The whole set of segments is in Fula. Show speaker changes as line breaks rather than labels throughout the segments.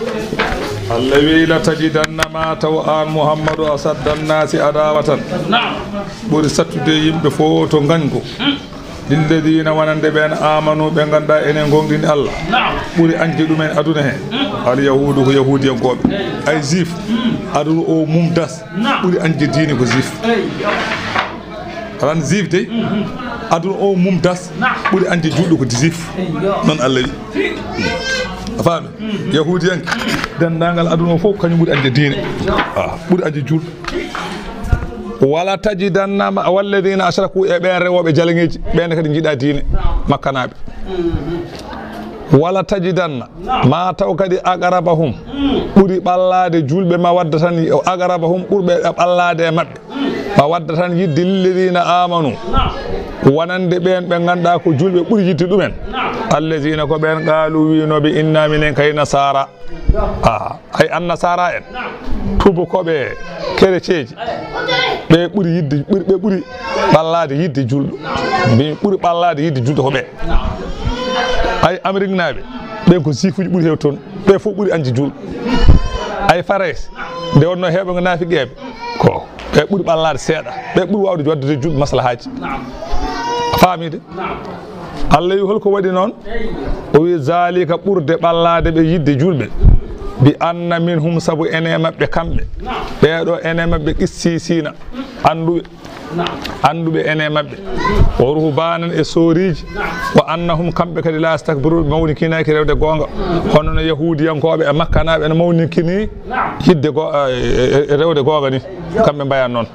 الذي لتجدن ما تو آن محمد أصد الناس عداوة بوري ستودي يمبه فوتو غانغو للذين ونند بين آمنوا بين غندا إن غوندين الله بوري أنجي دومين أدونه اليهود هو يهودي ينقوم أي زيف أدو أو ممداس بوري أنجي ديني كو زيف ران زيف دي أدو أو ممداس بوري أنجي جولو كو زيف من الله فاهم يهودي ينك دان دانغال أدو فوق كانوا بوري أنجي ديني بوري أنجي جول ولا تجدن والذين أشركوا بين رewɓe jaleŋeji ɓen kadi jiiɗa diine makkanaɓe wala tajidanna ma taw kadi aqrabahum ɓuri ɓallade julɓe ma wadda tan aqrabahum ɓurɓe ɓallade e maɓɓe ma wadda tan yidde lilladina amanu wonande ɓen ɓe ganduɗa ko julɓe ɓuri yidde ɗumen allazina ko ɓen qaalu winoɓe inna minen kay nasara ay an nasara en tubakoɓe kerecieji ɓe ɓuri yidde ɓe ɓuri ɓallade yidde julɗo ɓe ɓuri ɓallade yidde julɗo ko ɓe ay amérique naɓe ɓen ko sifuji ɓuri hew toon ɓe fof ɓuri anji julɗo ay farais nde wonno heɓe ngo naafiqeɓe ko ɓe ɓuri ɓallade seeɗa ɓe ɓuri wawde waddude julɗo maslahaji faamide Allah wi holko waɗi noon o wi zalika ɓurde ɓallade ɓe yidde julɓe bi anna minhum sabu ene maɓɓe kamɓe ɓeɗo ene maɓɓe qissisina anduɓe ene maɓɓe o ruhbanan e soriji wa annahum kamɓe kadi la astakbiru mawnikinaki rewde gonga hono no yahudiyankoɓe e makkanaɓe ene mawnikini yidde rewde gonga ni kamɓe mbayan noon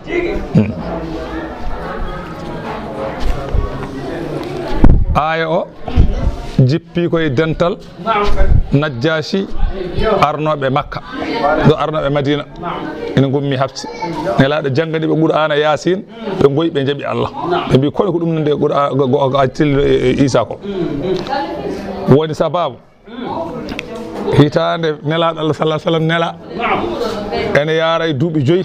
aya o jippi koye dental Najjashi arnoɓe Makka do arnoɓe Madina ene gummi hafsi nelaɗo janggani ɓe Qur'ana Yasin ɓe goyi ɓe jaaɓi Allah ɓe mbi kono ko ɗum nande tillo Isa ko woni sababu hitande nelaɗo Allah sallallahu alaihi wasallam nela ene yaara e duuɓi 5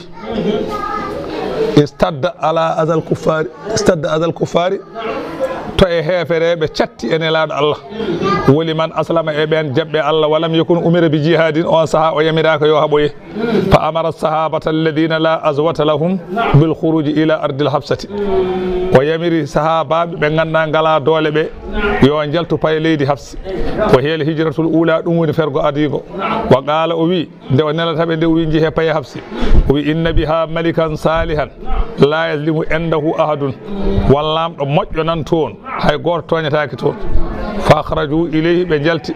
istadda ala azal kuffari to e hefereɓe catti ene laaɗo Allah woli man aslama e ɓen jaɓɓe Allah walam yakun umira bi jihadin on saaha o yamiraka yo haɓoye fa amara sahabata alladina la azwata lahum bil khuruji ila ardil habsati o yamiri sahabaɓe ɓe ganduɗa ngala doole ɓe yo jaltu paye leydi habsi ko heel hijratul ula ɗum woni fergo adigo wa qala o wi nde o nelataɓe nde o wi jeehe paye habsi o wi inna biha malikan salihan la yazlimu endahu ahadun wallamɗo moƴƴo nan toon hay goto toñataki toon fakhraju ilayhi ɓe jalti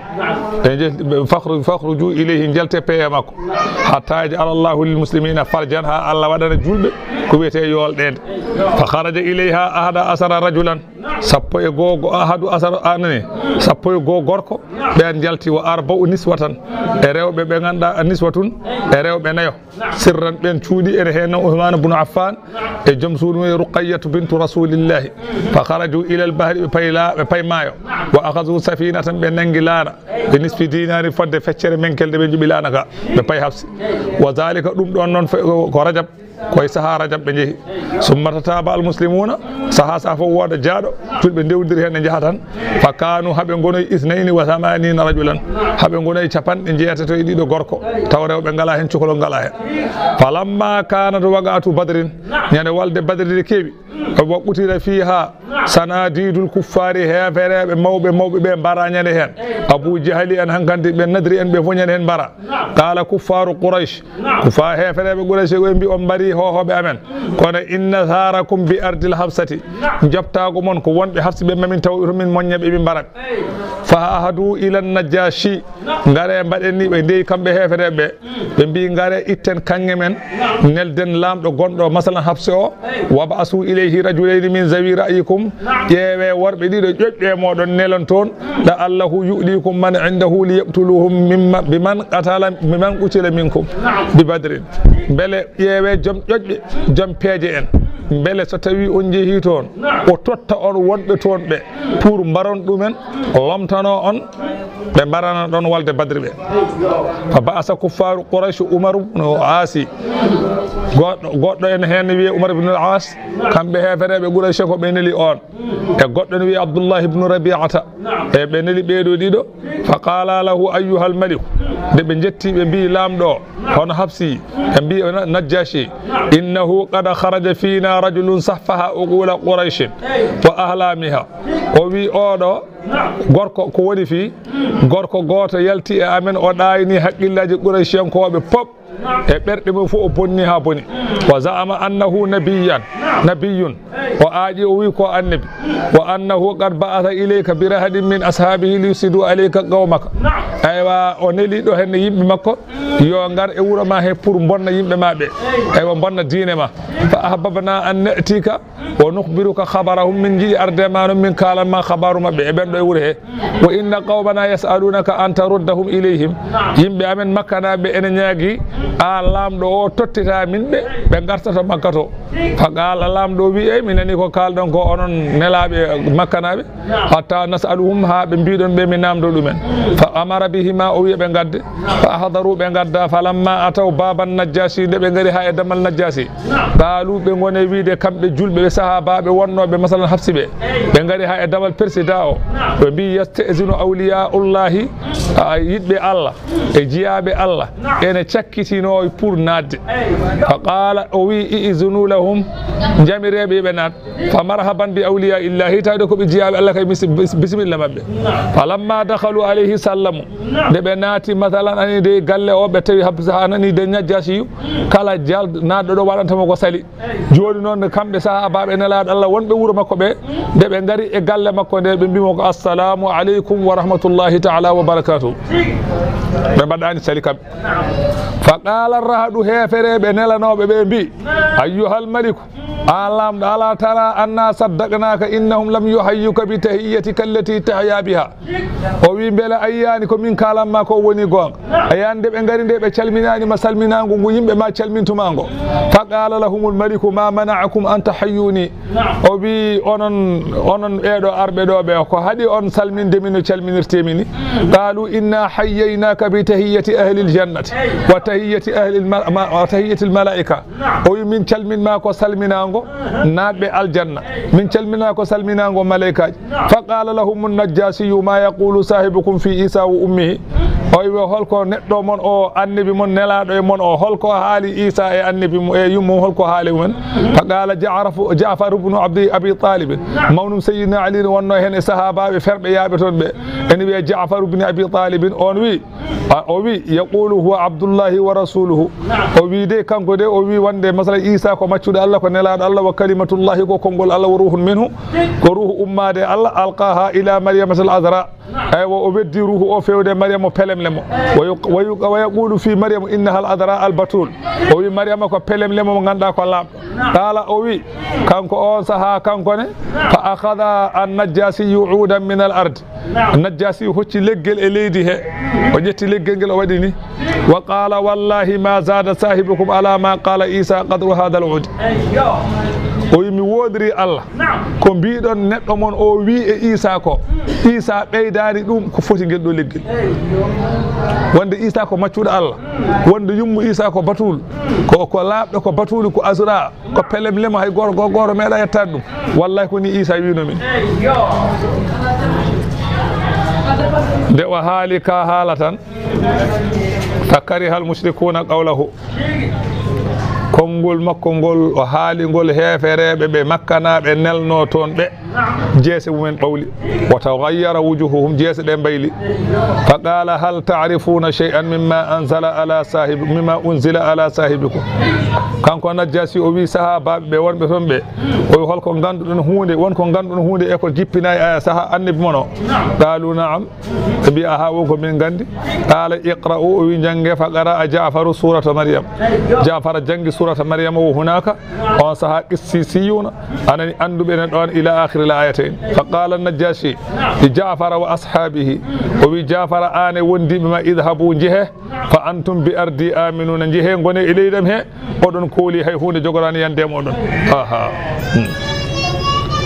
fakhruju ilayhi jalte paye makko hatta ja'ala Allahu lil muslimina farjan ha Allah waɗana julɓe ko wiyete yolɗede fa kharaja ilayha ahada asara rajulan sappo e gogo ahadu asara anani sappo e go gorko ɓen jalti wa arba'u niswatan e rewɓe ɓe ganduɗa niswatun e rewɓe nayo sirran ɓen cuuɗi ene hen Uthman ibn Affan e joom suudu e Ruqayyatu bintu rasulillahi fa kharaju ila al bahri ɓe paymayo wa akhadhu safinatan ɓe nangi laana ɓe nisfi dinari fodde feccere menkelde ɓe juɓi laana ka ɓe pay hafsi wa zalika ɗum ɗon noon ko rajab koye saaha rajab ɓe jeehi summa tataba al muslimuna saaha sa fof wooda jaaɗo julɓe ndewdiri hen ɓe jaaha tan fa kanu haaɓe gonoy isnayni wa thamanina rajulan haaɓe gonoy capanɗe jeetato e ɗiɗo gorko taw rewɓe ngala hen cukalol ngala hen falamma kanat waqatu badrin ñande walde badri de keewi o waɓɓutira fiha sanadidul kuffari hefereɓe mawɓe ɓe mbara ñande hen Abu Jahali en hankandi ɓe nadri en ɓe fof ñande hen mbara qala kuffaru Quraysh kufa hefereɓe Quraysh ɓe mbi on mbari hohoɓe amen kono inna tharakum bi ardil habsati jobtago mon ko wonɓe hafsi ɓe mamin taw to min moññaɓe ɓe mbarat fa ahadu ila Najjashi ngare mbaɗen ni ɓe ndeyi kamɓe hefereɓe ɓe mbi ngare itten kanŋe men nelden lamɗo gonɗo masalan habsi o waba asu ilayhi rajulayni min zawi ra'yikum ƴeewe worɓe ɗiɗo ƴoƴƴe moɗon nelon toon la allahu yu'likum man indahu liyaqtuluhum biman qutila minkum bi badrin beele ƴeewe joom ƴoƴɓe joom peeje en beele so tawi on jeehi toon o totta on wonɓe toon ɓe pour mbaron ɗumen lomtano on ɓe mbarana ɗon walde badri ɓe fa ba'asa kuffaru Quraysh Umar ibn al-As goɗɗo en hen wiye Umar ibn al-As kamɓe hefereɓe Quraysh ko ɓe neli on e goɗɗo ne wiye Abdullah ibn Rabi'ata e ɓe neli ɓeeɗo ɗiɗo fa qala lahu ayyuhal malik nde ɓe jetti ɓe mbi lamɗo hono Hafsi ɓe mbi Najashi innahu qad kharaja fina rajulun saffaha uqula quraish wa ahlamiha o wi oɗo gorko ko woni fi gorko goto yalti e amen o ɗayni haqqillaji quraishiyankoɓe pop e ɓerɗe mum fof o bonni ha boni wa za'ama annahu nabiyyun o aaƴi o wi ko annabi wa annahu qad ba'atha ilayka bi rahadin min ashabihi liyusidu alayka qawmaka aywa o neliɗo henne yimɓe makko yo ngar e wuro ma he pour bonna yimɓe ma ɓe aywa bonna diine ma fa ahbabna an natika wa nukhbiruka khabarahum min jiɗi arde ma noon min kalanma habaru mabɓe e ɓen ɗo e wuuro he wa inna qawmana yasalunaka an taruddahum ilayhim yimɓe amen makkanaɓe ene ñaagui a lamɗo o tottita min ɓe gartata makka to fa qala lamɗo wi e mi nani ko kalɗon ko onon nelaɓe makkanaɓe hatta nasaluhum ha ɓe mbiɗon ɓe mi namdo ɗumen fa amara bihima o wiya ɓe gadde fa ahdaru ɓe gadda falamma ataw baban Najjasi nde ɓe gari ha e damal Najjasi qaalu ɓe gone wiide kamɓe julɓe ɓe sahabaɓe wonnoɓe masalan Hafsi ɓe gari ha e damal président o ɓe mbi yastazinu awliyaullahi yiɗɓe Allah e jiyaɓe Allah ene cakkitino pour nadde fa qala o wi izunu lahum jamireɓe ɓe nat fa marhaban bi awliya illahi tawde koɓe jiyaɓe Allah kay bisimilla mabɓe falamma dakhalu alayhi sallamu nde ɓe naati masalan ani de galle o ɓe tawi ha nani de Najjasiyu kala jal naɗɗo ɗo waɗantamo ko sali joni noon kamɓe sahabaɓe nelaɗo Allah wonɓe wuuro makko ɓe nde ɓe gari e galle makko nde ɓe mbimo ko assalamu aleykum wa rahmatullahi taala wa barakatuh ɓe mbaɗani sali kamɓe fa qala rahadu hefereɓe nelanoɓe ɓe mbi ayyuhal maliku a lamɗo ala tara anna saddaqnaka innahum lam yuhayyuka bi tahiyyatika allati tahya biha o wi beele ayyani ko min kalanma ko woni gonga ayani nde ɓe gari nde ɓe calminanima salminago ngu yimɓe ma calmintumago fa qala lahumul maliku ma mana'akum an tahayyuni o wi onon ɓeɗo arɓe ɗo ɓe ko haaɗi on salminde min no calminirtemini qalu inna hayyaynaka bi tahiyyati ahli ljannati wa tahiyyati al malaika o wi min calminma ko salminago naɓɓe aljanna min calmina ko salminago malaikaji fa qala lahum Najjasiyu ma yaqulu sahibukum fi Isa wa ummihi o wi holko neɗɗo mon o annabi mon nelaɗo e mon o holko haali Isa e annabi mo e yummum holko haali mumen fa qala Ja'far ibn abi Talib mawnum sayyidina Ali wonno hen e sahabaɓe ferɓe yaaɓe toon ɓe ene wiye Ja'far ibn abi Talib o wi yaqulu huwa abdullahi wa rasuluhu o wi de kanko de o wi wonde masala Isa ko maccuɗo Allah ko nelaɗo Allah wa kalimatullahi ko konngol Allah wa ruhun minhu ko ruhu ummade Allah alqaha ila maryama al azra aywa o weddi ruhu o fewde maryama pelemlemo wa yaqulu fi maryama innaha al adra al batul o wi maryama ko pelemlemo mo ganduɗa ko lamɗo qala o wi kanko on saha kankone fa akhadha an Najjasiyu udan min al ard Najjasiyu hocci leggel e leydi he o ƴetti leggel ngel o waɗi ni wa qala wallahi ma zada sahibukum ala ma qala Isa qadru hadha al ud o wi mi wodiri Allah ko mbiɗon neɗɗo mon o wi e Isa ko Isa ɓeydani ɗum ko foti ngel ɗo leggel wonde Isa ko maccuɗo Allah wonde yummu Isa ko batul ko laaɓɗo ko batuli ko asura ko pelemlemo hay goro meeɗa yettade ɗum wallahi ko ni Isa wino min nde o haali ka haala tan fa kariha al mushrikuna qawlahu konngol makko ngol o haali ngol heefereɓe ɓe makkanaɓe nelno toon ɓe jeese mumen ɓawli wa taghayyara wujuhuhum jeese ɗe mbayli fa qala hal ta'rifuna shay'an mimma unzila ala sahibikum kanko Najjasi o wi sahabaɓe ɓe wonɓe toon ɓe o wi holko ganduɗon hunde wonko ganduɗon hunde e ko jippinayi aya saha annabi mon o qalu na'am ɓe mbi aha wonko min gandi qala iqra'u o wi jange fa qara'a Ja'faru surata Maryam Ja'far jangi surata Maryam o hunaka on saha qissisiyuna anani anduɓe ne ɗon ila akhir al ayatain fa qala Najjasi li Ja'fara wa ashabihi o wi Ja'fara ane wondiɓe ma idhabu jehe fa antum bi ardi aminuna jehe gone e leydam he oɗon kooli hay hunde jogorani yandema oɗon aha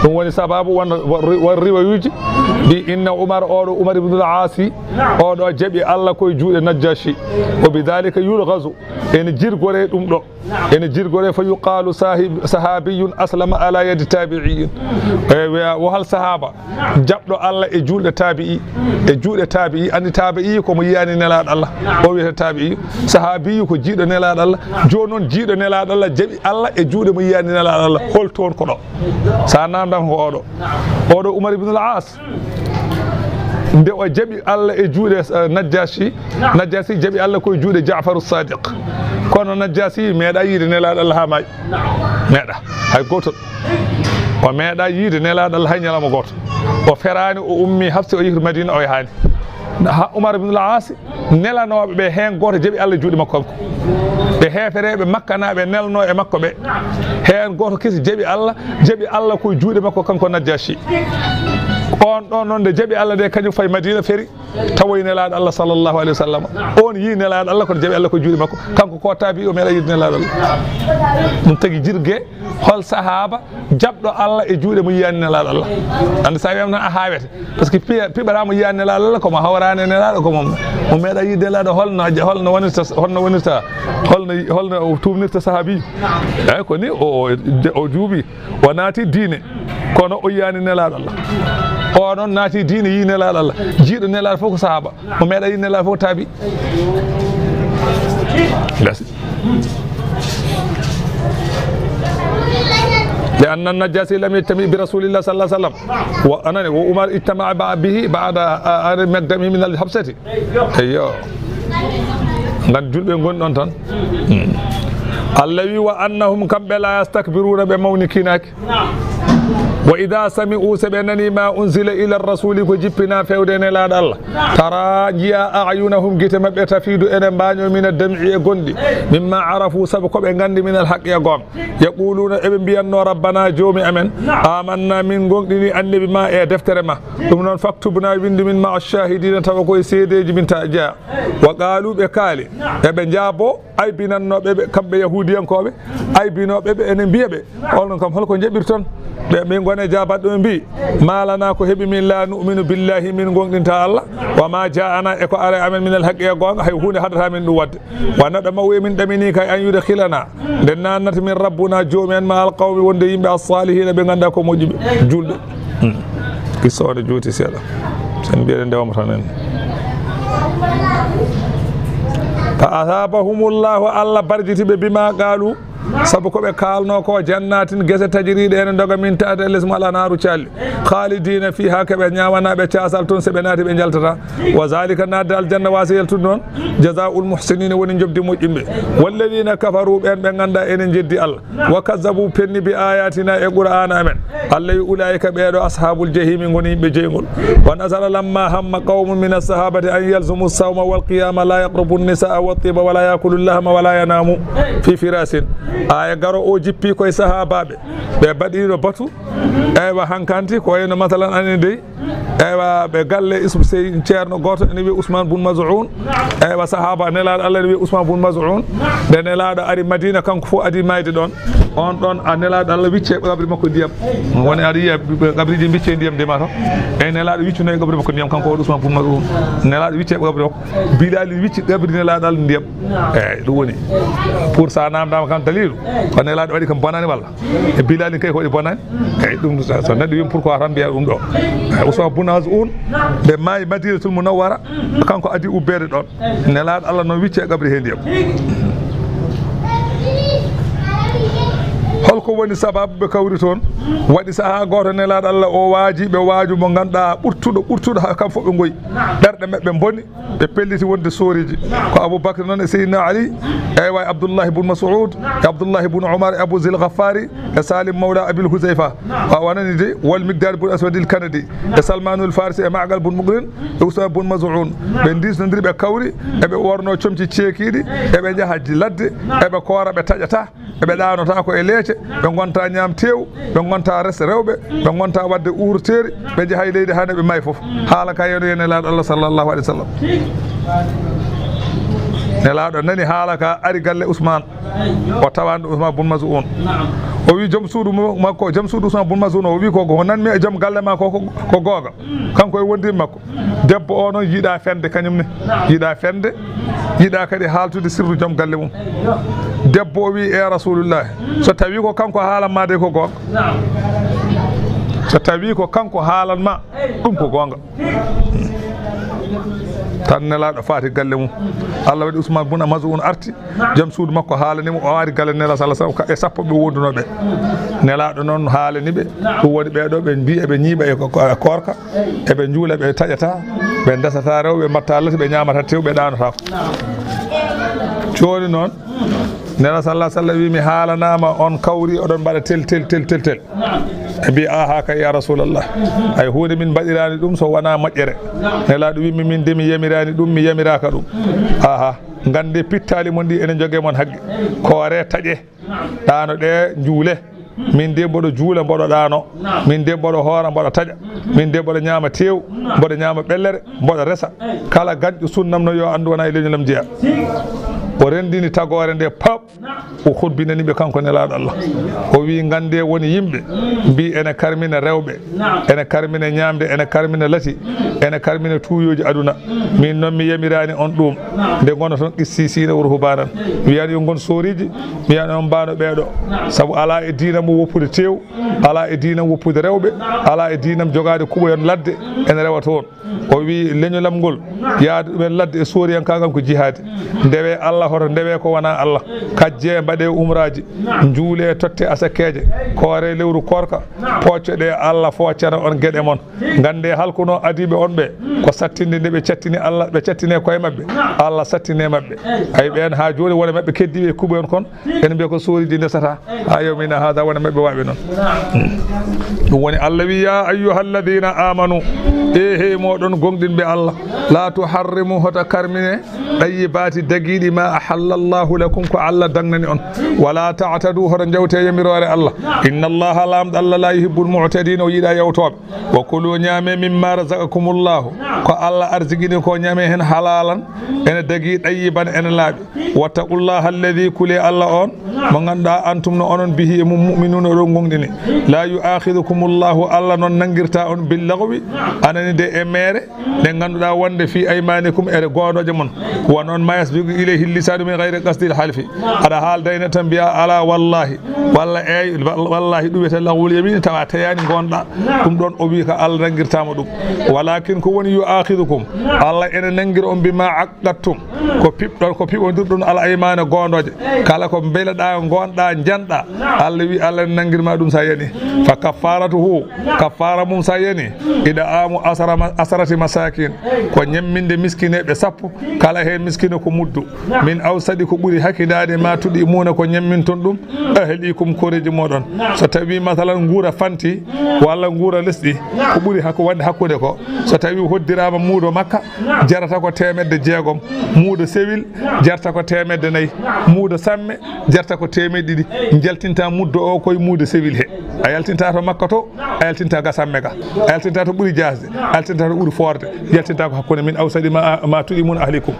ɗum woni sababu won riwayuji ɗi inna umar oɗo umar ibnul asi oɗo jaɓi Allah koye juuɗe Najashi wa bidalika yulghazu ene jirgore ɗum ɗo ene jirgore fa yuqalu sahabiyun aslama ala yadi tabi'in wo hal sahaba jaɓɗo Allah e juuɗe tabi'i andi tabi'i komo yiyani nelaɗo Allah o wiyete tabi'i sahabiyu ko jiiɗo nelaɗo Allah joni noon jiiɗo nelaɗo Allah jaɓi Allah e juuɗe mo yiyani nelaɗo Allah hol toon ko ɗo sa namdam ko oɗo Umar ibn al-As nde o jaɓi Allah e juuɗe Najashi jaɓi Allah koye juuɗe Ja'faru Sadiq kono Najashi meeɗa yiide nelaɗo Allah ha maayi meeɗa hay gotol o meeɗa yiide nelaɗo Allah hay ñalawma goto o ferani o ummi hafsi o yihri Madina o yahani Umar ibn al-As nelanoɓe ɓe hen goto jaɓi Allah juuɗe makko kanko ɓe heefereɓe Makka naɓe nelno e makko ɓe hen goto kesi jaɓi Allah koye juuɗe makko kanko Najashi on ɗon noon nde jaɓi Allah nde kañum fayi Madina feri tawoy nelaɗo Allah sallllahu alayhi wa sallam on yi nelaɗo Allah kono jaɓi Allah koye juuɗe makko kanko ko taabi o meeɗa yiide nelaɗo Allah ɗum tagui jirgue hol sahaba jaɓɗo Allah e juuɗe mo yiyani nelaɗo Allah ande sa wiyam noon a hawete par ce que piɓaramo yiyani nelaɗo Allah komo hawrani nelaɗo komo mo meeɗa yiide nelaɗo holno o tumnirta sahabi eyyi ko ni o juuɓi o naati diine kono o yiyani nelaɗo Allah o noon naati diine yi nelaɗo Allah jiiɗo nelaɗo fof ko sahaba mo meeɗa yi nelaɗo fof taabi gasi لأن النجاشي لم يجتمع برسول الله صلى الله عليه وسلم وعمر اجتمع به بعد مقدمه من الحبسة ايوه غان جولبه غون دون الذي وأنهم كم لا يستكبرون بمونكينك وإذا سمعوا سبنني ما أنزل إلى الرسول كجبنا فودين لا الله ترى جاء أعينهم جتم بتفيد إن بانيو من الدمع يغندي مما عرفوا سبقوا بغندي من الحق يقوم يقولون ابن بيان ربنا جومي أمن آمنا من غندني أن بما دفتر ما ثم فاكتبنا من مع الشاهدين توقوا سيدي من تاجا وقالوا بكالي ابن جابو أي بيننا كم يهوديان كوبي أي بينو بيبي إن بيبي أولن كم هلكون جبرتون min gone jabat ɗum mbi malana ko heeɓi min la nu'minu billahi min gonɗinta Allah wa ma ja'ana e ko ara amen min al haqqi e gonga hay hunde haddata min ɗum wadde wannaɗo mawwi min ɗamini kay an yudkhilana nden nannata min rabbuna joomi en ma al qawmi wonde yimɓe as-salihina ɓe ganda ko moƴƴuɓe julɗe kissa ode juuti seeɗa sen mbiyeɗen ndewama tan en fa asabahumullahu Allah barjitiɓe bima qalu sabu ko ɓe kalno ko jannatin gese tajiriɗe ene doga min taate lesmo ala naaru calli khalidina fiha keɓe ñamanaɓe casal toon seɓe naati ɓe jaltata wa zalika nadde aljanna wasa yaltude noon jazaul muhsinina woni jobdi moƴƴimɓe walladina kafaru ɓen ɓe ganda enen jeddi Allah wa kazzabu penni bi ayatina e qur'ana amen Allah wi ulaika ɓeeɗo ashabul jahimi goni yimɓe jeygol wa nasara lamma hamma qawmun min as-sahabati an yalzumu as-sawma wal qiyama la yaqrubu an-nisaa wa at-tiba wa la yakulu al-lahma wa la yanamu fi firasin aya garo o jippi koye sahabaɓe ɓe baɗino batu eywa hankanti ko wayno masalan anen dey eywa ɓe galle ismu sey ceerno goto ene wiye Ousmane Boun Maz'oun eywa sahaba nelaɗo Allah ene wiye Ousmane Boun Maz'oun nde nelaɗo ari Madina kanko fof adi mayde ɗon on ɗon a nelaɗo Allah wicce gabri makko ndiyam woni aɗa yiya gabriji bicce ndiyam ndema to eyyi nelaɗo wiccunoy gabri makko ndiyam kanko waɗi Ousmane Boun Maz'oun nelaɗo wicce gabri makko Bilal wicci gabri nelaɗo Allah ndiyam eyyi ɗum woni pour sa namdama kam dalilu ko nelaɗo waɗi kam bonani walla e Bilal kay ko waɗi bonani eyyi ɗum so neɗɗo wimi pourquoi tan mbiya ɗum ɗo Ousmane Boun Maz'oun ɓe maayi Madinatul Munawwara kanko adi ubbede ɗon nelaɗo Allah noon wicce gabri he ndiyam holko woni sababu ɓe kawri toon waɗi saha goto nelaɗo Allah o waaji ɓe waaju mo ganduɗa ɓurtuɗo kam fof ɓe goyi ɓerɗe maɓɓe bonni ɓe pelliti wonde sooriji ko Aboubacry noon e Seydina Ali eywa Abdoullahi Boun Mas'oud e Abdoullahi Boun Oumar e Abou Zil Ghaffari e Salim Mawla Abil Huzayfa o wonani de wol Migdad Boun Aswad el Kanadi e Salmanul Farisi e Ma'gal Boun Muqrin e Ousmane Boun Maz'oun ɓe disnodiri ɓe kawri eɓe worno comci ceekiɗi eɓe jaaha ladde eɓe koora ɓe taƴata eɓe ɗanota ko e leece ɓe gonta ñaam tew ɓe gonta rese rewɓe ɓe gonta wadde uurteeri ɓe jeehay leydi hande ɓe may fof haala ka yeno nelaɗo Allah sallllahu alih w sallam nelaɗo nani haala ka ari galle Ousmane o tawani Ousmane Boun Maz'oun o wi joom suudu makko joom suudu Ousmane Boun Mazoun o wi ko nanmi e joom galle ma ko googa kanko e wondir makko debbo o noon yiiɗa fende kañum ne yiiɗa fende yiiɗa kadi haaltude sirru joom galle mum debbo o wi e rasulullahi so tawi ko kanko haalanma de ko gonga so tawi ko kanko haalanma ɗum ko gonga tan nelaɗo faati galle mum Allah waɗi Ousmane Boun Mazoun arti joom suudu makko haalanimo o ari galle nela sallallahu alaihi wasallam e sappo ɓe wondunoɓe nelaɗo noon haalaniɓe ɗum woni ɓeɗo ɓe mbi eɓe ñiiɓa e korka eɓe juula ɓe taƴata ɓe dasata rewɓe mbatta lati ɓe ñamata tew ɓe ɗanotako joni noon nela sallallahu alaihi wasallam wi mi haalanama on kawri oɗon mbaɗa tel e mbi aha kay ya rasulallah ay hunde min mbaɗirani ɗum so wona moƴƴere nelaɗo wimi min de mi yamirani ɗum mi yamiraka ɗum aha gande pittali mon ɗi ene jogue mon haqqe koore taƴe ɗano ɗe juule min de mboɗo juula mboɗo ɗano min de mboɗo hoora mboɗo taƴa min de mboɗo ñaama tew mboɗo ñaama ɓellere mboɗo resa kala gaƴƴo sunnam no yo andu wona e leñolam jeeya o rendini tagore nde pap o hubbinaniɓe kanko nelaɗo Allah o wi gande woni yimɓe mbi ene karmina rewɓe ene karmina ñamde ene karmina lati ene karmina tuuyoji aduna min noon mi yamirani on ɗum nde gono toon qissisina wuro hubanan wiyani yo gon soriji mi wiyani on mbano ɓeeɗo saabu ala e dinam woppude tew ala e dinam woppude rewɓe ala e dinam jogade kuɓoyon ladde ene rewa toon o wi leñolam ngol yaade ɗumen ladde e soriyankagam ko jihade ndewe Allah hoto ndewe ko wona Allah kajje mbaɗe umraji juule totte asakeje koore lewru korka poccoɗe Allah foccana on gueɗe mon gande halkuno adiɓe on ɓe ko sattinde nde ɓe cattini Allah ɓe cattine koye mabɓe Allah sattine mabɓe ay ɓen ha joni wona mabɓe keddiɓe e kuɓoyon kon ene mbiya ko soriji ndesata ha yawmina hada wona mabɓe waɓe noon ɗum woni Allah wi ya ayyuhalladina amanu he moɗon gonɗinɓe Allah la tuharrimu hoto karmine ɗayyibati daguiɗi ma ahallallahu lakum ko Allah dagnani on wala ta'tadu hoto jawte yamirore Allah inna allaha lamɗo Allah la yuhibbul mu'tadina o yiiɗa yawtoɓe wa kulu ñaame mimma razaqakumullahu ko Allah arziguini ko ñaame hen halalan ene dagui ɗayyiban ene laaɓi wattaqullaha alladhi kuli Allah on mo ganduɗa antum no onon bihi e mum mu'minuna oɗon gonɗini la yu'akhidukumullahu Allah noon nangirta on billagwi anani de e mere ɗe ganduɗa wonde fi aymanikum ere goɗoje mon wonon ma yasbiqu ilayhi lisanu min ghayri qasdil halfi aɗa haaldayne tan mbiya ala wallahi walla eyi wallahi ɗum wiyete lagwul yamini tawa tayani gonɗa ɗum ɗon o wi ko Allah nangirtama ɗum walakin ko woni yu'akhidukum Allah ene nangir on bima aqattum ko piɓodirɗon ala aymana gondoje kala ko beleɗa gonɗa janɗa Allah wi Allah ne nangirma ɗum sa yani fa kaffaratuhu kaffara mum sa yani ida amu asarati masakin ko ñamminde miskineɓe sappo kala hen miskine ko muddu min awsadi ko ɓuuri hakkidade ma tuɗi muna ko ñamminton ɗum ahlikum koreji moɗon so tawi masalan guura fanti walla guura lesɗi ko ɓuuri hakko wonde hakkude ko so tawi hoddirama muudo makka jarata ko 600 muudo sewil jarta ko 400 muudo samme jarta ko 200 jaltinta muddo o koye muudo sewil he a yaltinta to makka to a yaltinta ga samme ga a yaltinta to ɓuuri jasde a yaltinta to ɓuuri forde yaltinta ko hakkude min awsadi ma tuɗi mun ahlikum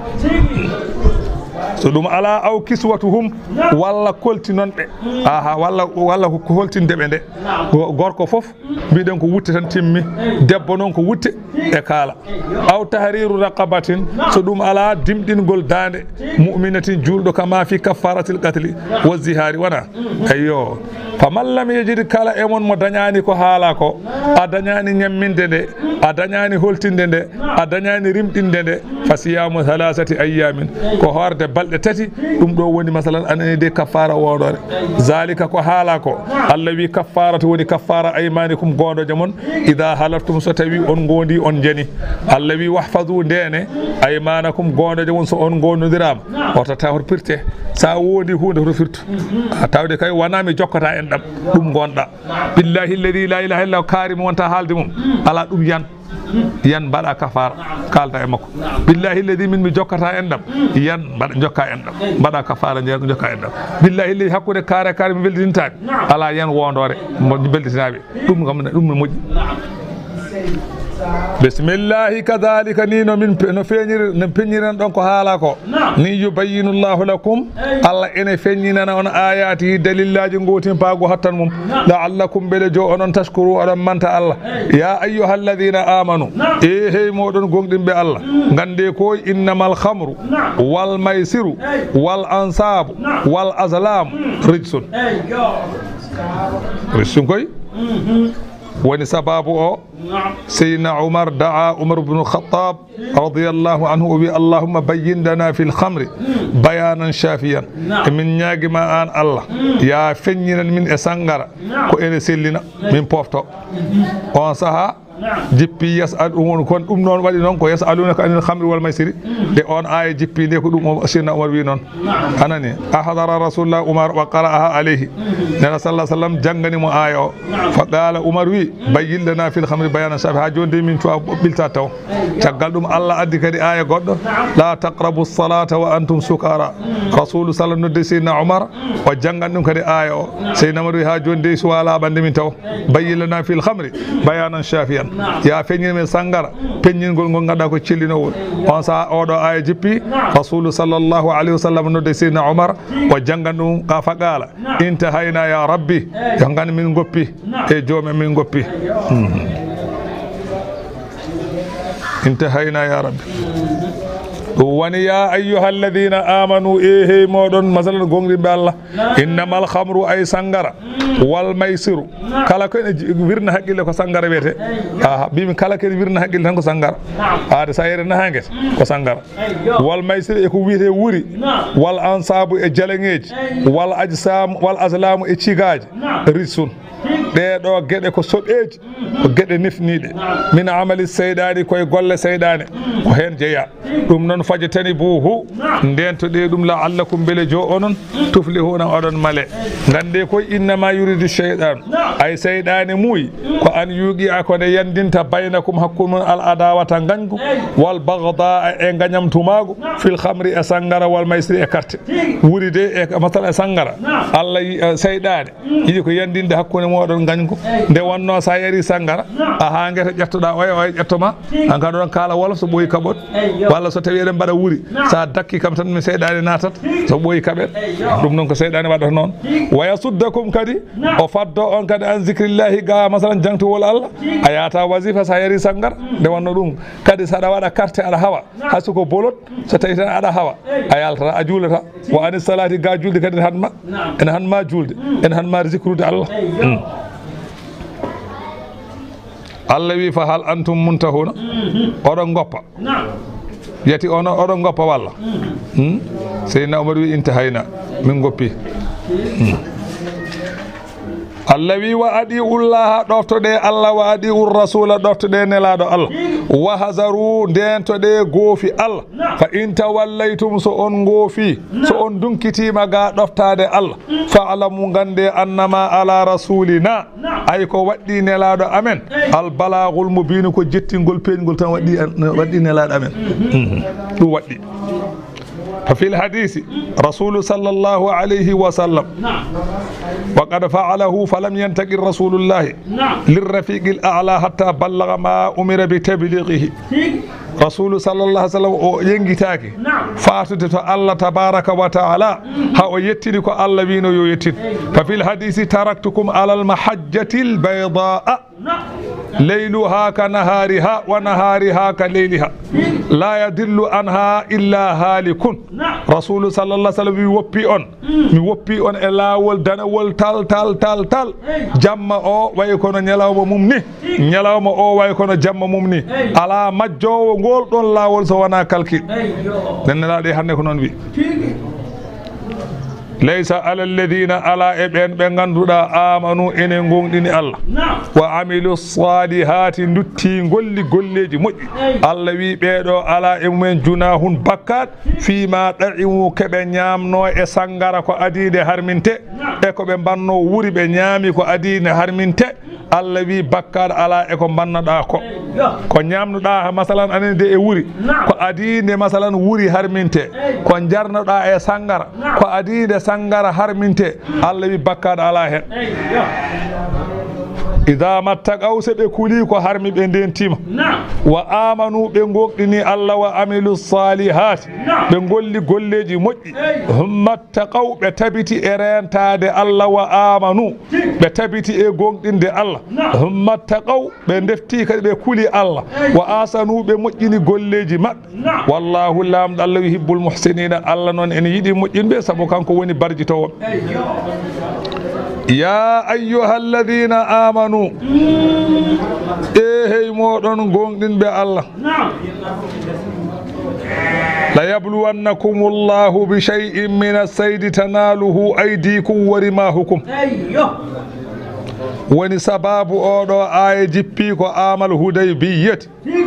so ɗum ala aw kiswatuhum walla koltinonɓe aha walla ko holtindeɓe nde gorko foof mbiɗen ko wutte tan timmi debbo noon ko wutte e kaala aw tahriru raqabatin so ɗum ala dimɗingol dande mu'minatin julɗo kama fi kaffaratil qatli wa zihari wona ayyo faman lam yejid kala e mon mo dañani ko haala ko a dañani ñamminde nde a dañani holtinde nde a dañani rimɗinde nde fa siyamu 3 ayyamin ko horde balɗe tati ɗum ɗo woni masalan anani de kaffara woɗore zalika ko haala ko Allah wi kaffaratu woni kaffara aymanikum gondoje mon ida halaftum so tawi on gondi on jani Allah wi wahfazu ndene aymanakum gondoje mon so on gondodirama oto taw pirte sa wodi hunde to firtu tawde kay wona mi jokkata en ɗam ɗum gonɗa billahi alladhi la ilaha illa karim wonta haalde mum ala ɗum yan mbaɗa kafara kalta e makko billahi alladhi min mi jokkata en ɗam yan mbaɗa jokka en ɗam mbaɗa kafara jokka en ɗam billahi alladhi hakkude kare mi weldintaɓe ala yan wondore mo belditinaɓe ɗum kam ɗum no moƴƴi bismillahi kadhalika ni no min no feñir no peñiran ɗon ko haala ko ni yubayyinu llahu lakum Allah ene feññinana on ayati dalillaji gotin paago hattan mum la'allakum beele jo onon tashkuru oɗon manta Allah ya ayyuha alladhina amanu e hey moɗon gonɗinɓe Allah gande ko innamal khamru wal maisiru wal ansabu wal azlam rijsun rijsun koy woni sababu o سيدنا عمر دعا عمر بن الخطاب رضي الله عنه وبي اللهم بين لنا في الخمر بيانا شافيا من نياغي ما ان الله يا فنين من اسانغارا كو ان سيلنا من بوفتو اون ساها jippi yasalun kon dum non wadi non ko yasaluna ka anil khamri wal maisiri de on ay jippi de ko dum sirna Umar wi non anani ahadara rasulullah Umar wa qara'aha alayhi nabi sallallahu alaihi wasallam jangani mo ayo fa qala Umar wi bayyin lana fil khamri bayanan shafi ha jonde min to bilta taw tagal dum Allah addi kadi aya goddo la taqrabu as-salata wa antum sukara rasul sallallahu alaihi wasallam Umar wa jangan dum kadi ayo sayna Umar wi ha jonde so wala bande min taw bayyin lana fil khamri bayanan shafiyan ya feññin men sangara peññingol ngol gadda ko cellinowol on sa oɗo aya jippi rasulu sallallahu alayhi wa sallam nodde seydina Umar o jangan ɗum ka faqala intahayna ya rabbi jangan min goppi e joome min goppi intahayna ya rabbi wani ya ayyuha alladhina amanu ehe moɗon masalan gonɗinɓe Allah innamal khamru ay sangara wal maisiru kala ko ene wirna haqqille ko sangara wiyete bimi kala ko ene wirna haqqille tan ko sangara haade sa yere nahanguet ko sangara wal maisiru e ko wiyete wuri wal ansabu e jaleŋeji wal ajsam wal azlamu e cigaji risun ɗeɗo gueɗe ko soɓeji ko gueɗe nifniɗe min amali seydani koye golle seydane ko hen jeeya ɗum noon fajatani buhu ndento ɗe ɗum la'allakum beele jo onon tuflihuna oɗon male gande koye innama yuridu cheyɗan ay seydane muuyi ko an yuuqi a kone yandinta baynakum hakkumum al adawata gañgu wal bagda e gañamtumago fil khamri e sangara wal maisri e carte wuri de e masala e sangara Allah seydane yiɗi ko yandinde hakkude moɗon gañgu nde wonno sa yari sangara a ha gueta ƴettoɗa oya oya ƴettoma an ka ɗon kaala wolof so ɓooyi kaɓot walla so tawi eɗen mbaɗa wuuri sa dakki kam tan mi seydani natat so ɓooyi kaɓet ɗum noon ko seydani waɗata noon waya suddakum kadi o faddo on kadi an zicrillahi ga masalan jangtowol Allah a yata wasifa sa yari sangara nde wonno ɗum kadi saɗa waɗa carte aɗa hawa haysuko bolot so tawi tan aɗa hawa a yaltata a juulata wa anis salati ga julde kadi ene hanma julde ene hanma zicrude Allah Allah wi fa hal antum muntahuna oɗon goppa yati ono oɗon goppa walla seydina Umar wi intahayna min goppi Allah wi wa adiullaha ɗoftoɗe Allah wa adiu rasula ɗoftoɗe nelaɗo Allah wa hazaru ndentoɗe goofi Allah fa in tawallaytum so on goofi so on dunkitima ga ɗoftade Allah fa'lamu gande annama ala rasulina ay ko waɗɗi nelaɗo amen al balagul mubin ko jettingol peñgol tan waɗɗi nelaɗo amen ɗum waɗɗi ففي الحديث رسول صلى الله عليه وسلم وقد فعله فلم ينتقل رسول الله للرفيق الأعلى حتى بلغ ما أمر بتبليغه رسول صلى الله عليه وسلم ينجتاكي فاتت الله تبارك وتعالى ها يتنك الله بينو يتن ففي الحديث تركتكم على المحجة البيضاء ليلها كنهارها ونهارها كليلها لا يدل عنها إلا هالك رسول صلى الله عليه وسلم يوبي أن إلاول دنول تال جمع أو ويكون نيلاو ممني نيلاو أو ويكون جمع ممني على مجو ngol don lawol so wana kalkil den la de hanne ko non wi laysa ala alladhina ala eben be ganduda amanu ene gongdini Allah wa amilu salihati dutti golli golleji moƴƴi Allah wi beedo ala e mumen junahun bakkat fi ma da'imu kebe nyamno e sangara ko adide harminte e ko be banno wuri be nyami ko adine harminte Allah wi bakkar ala e ko bannada ko nyamnuda masalan anende e wuri ko adine masalan wuri harminte ko jarnoda e sangara ko adide sangara harminte Allah wi bakkar ala hen idha mattaqaw se ɓe kuli ko harmi ɓe ndentima wa amanu ɓe gonɗini Allah wa amilu salihati ɓe golli golleji moƴƴi mattaqaw ɓe tabiti e rentade Allah wa amanu ɓe tabiti e gonɗinde Allah mattaqaw ɓe defti kadi ɓe kuli Allah wa asanu ɓe moƴƴini golleji maɓɓe wallahu lamɗo Allah yuhibbul muhsinina Allah noon ene yiɗi moƴƴinɓe saabu kanko woni barjitowo ya ayyuhal ladina amanu hey moɗon gonɗinɓe Allah la yabluwannakumullahu bi shay'in min as-saydi tanaluhu aydikum wa rimahukum woni sababu oɗo aya jippi ko amal hudaybiyyati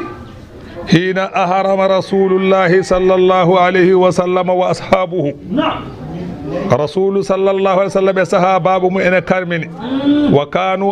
hina ahrama rasulullahi sallallahu alayhi wa sallam wa ashabuhu rasulu sallallahu alaihi wasallam e sahababu mu ene karmini wa kanu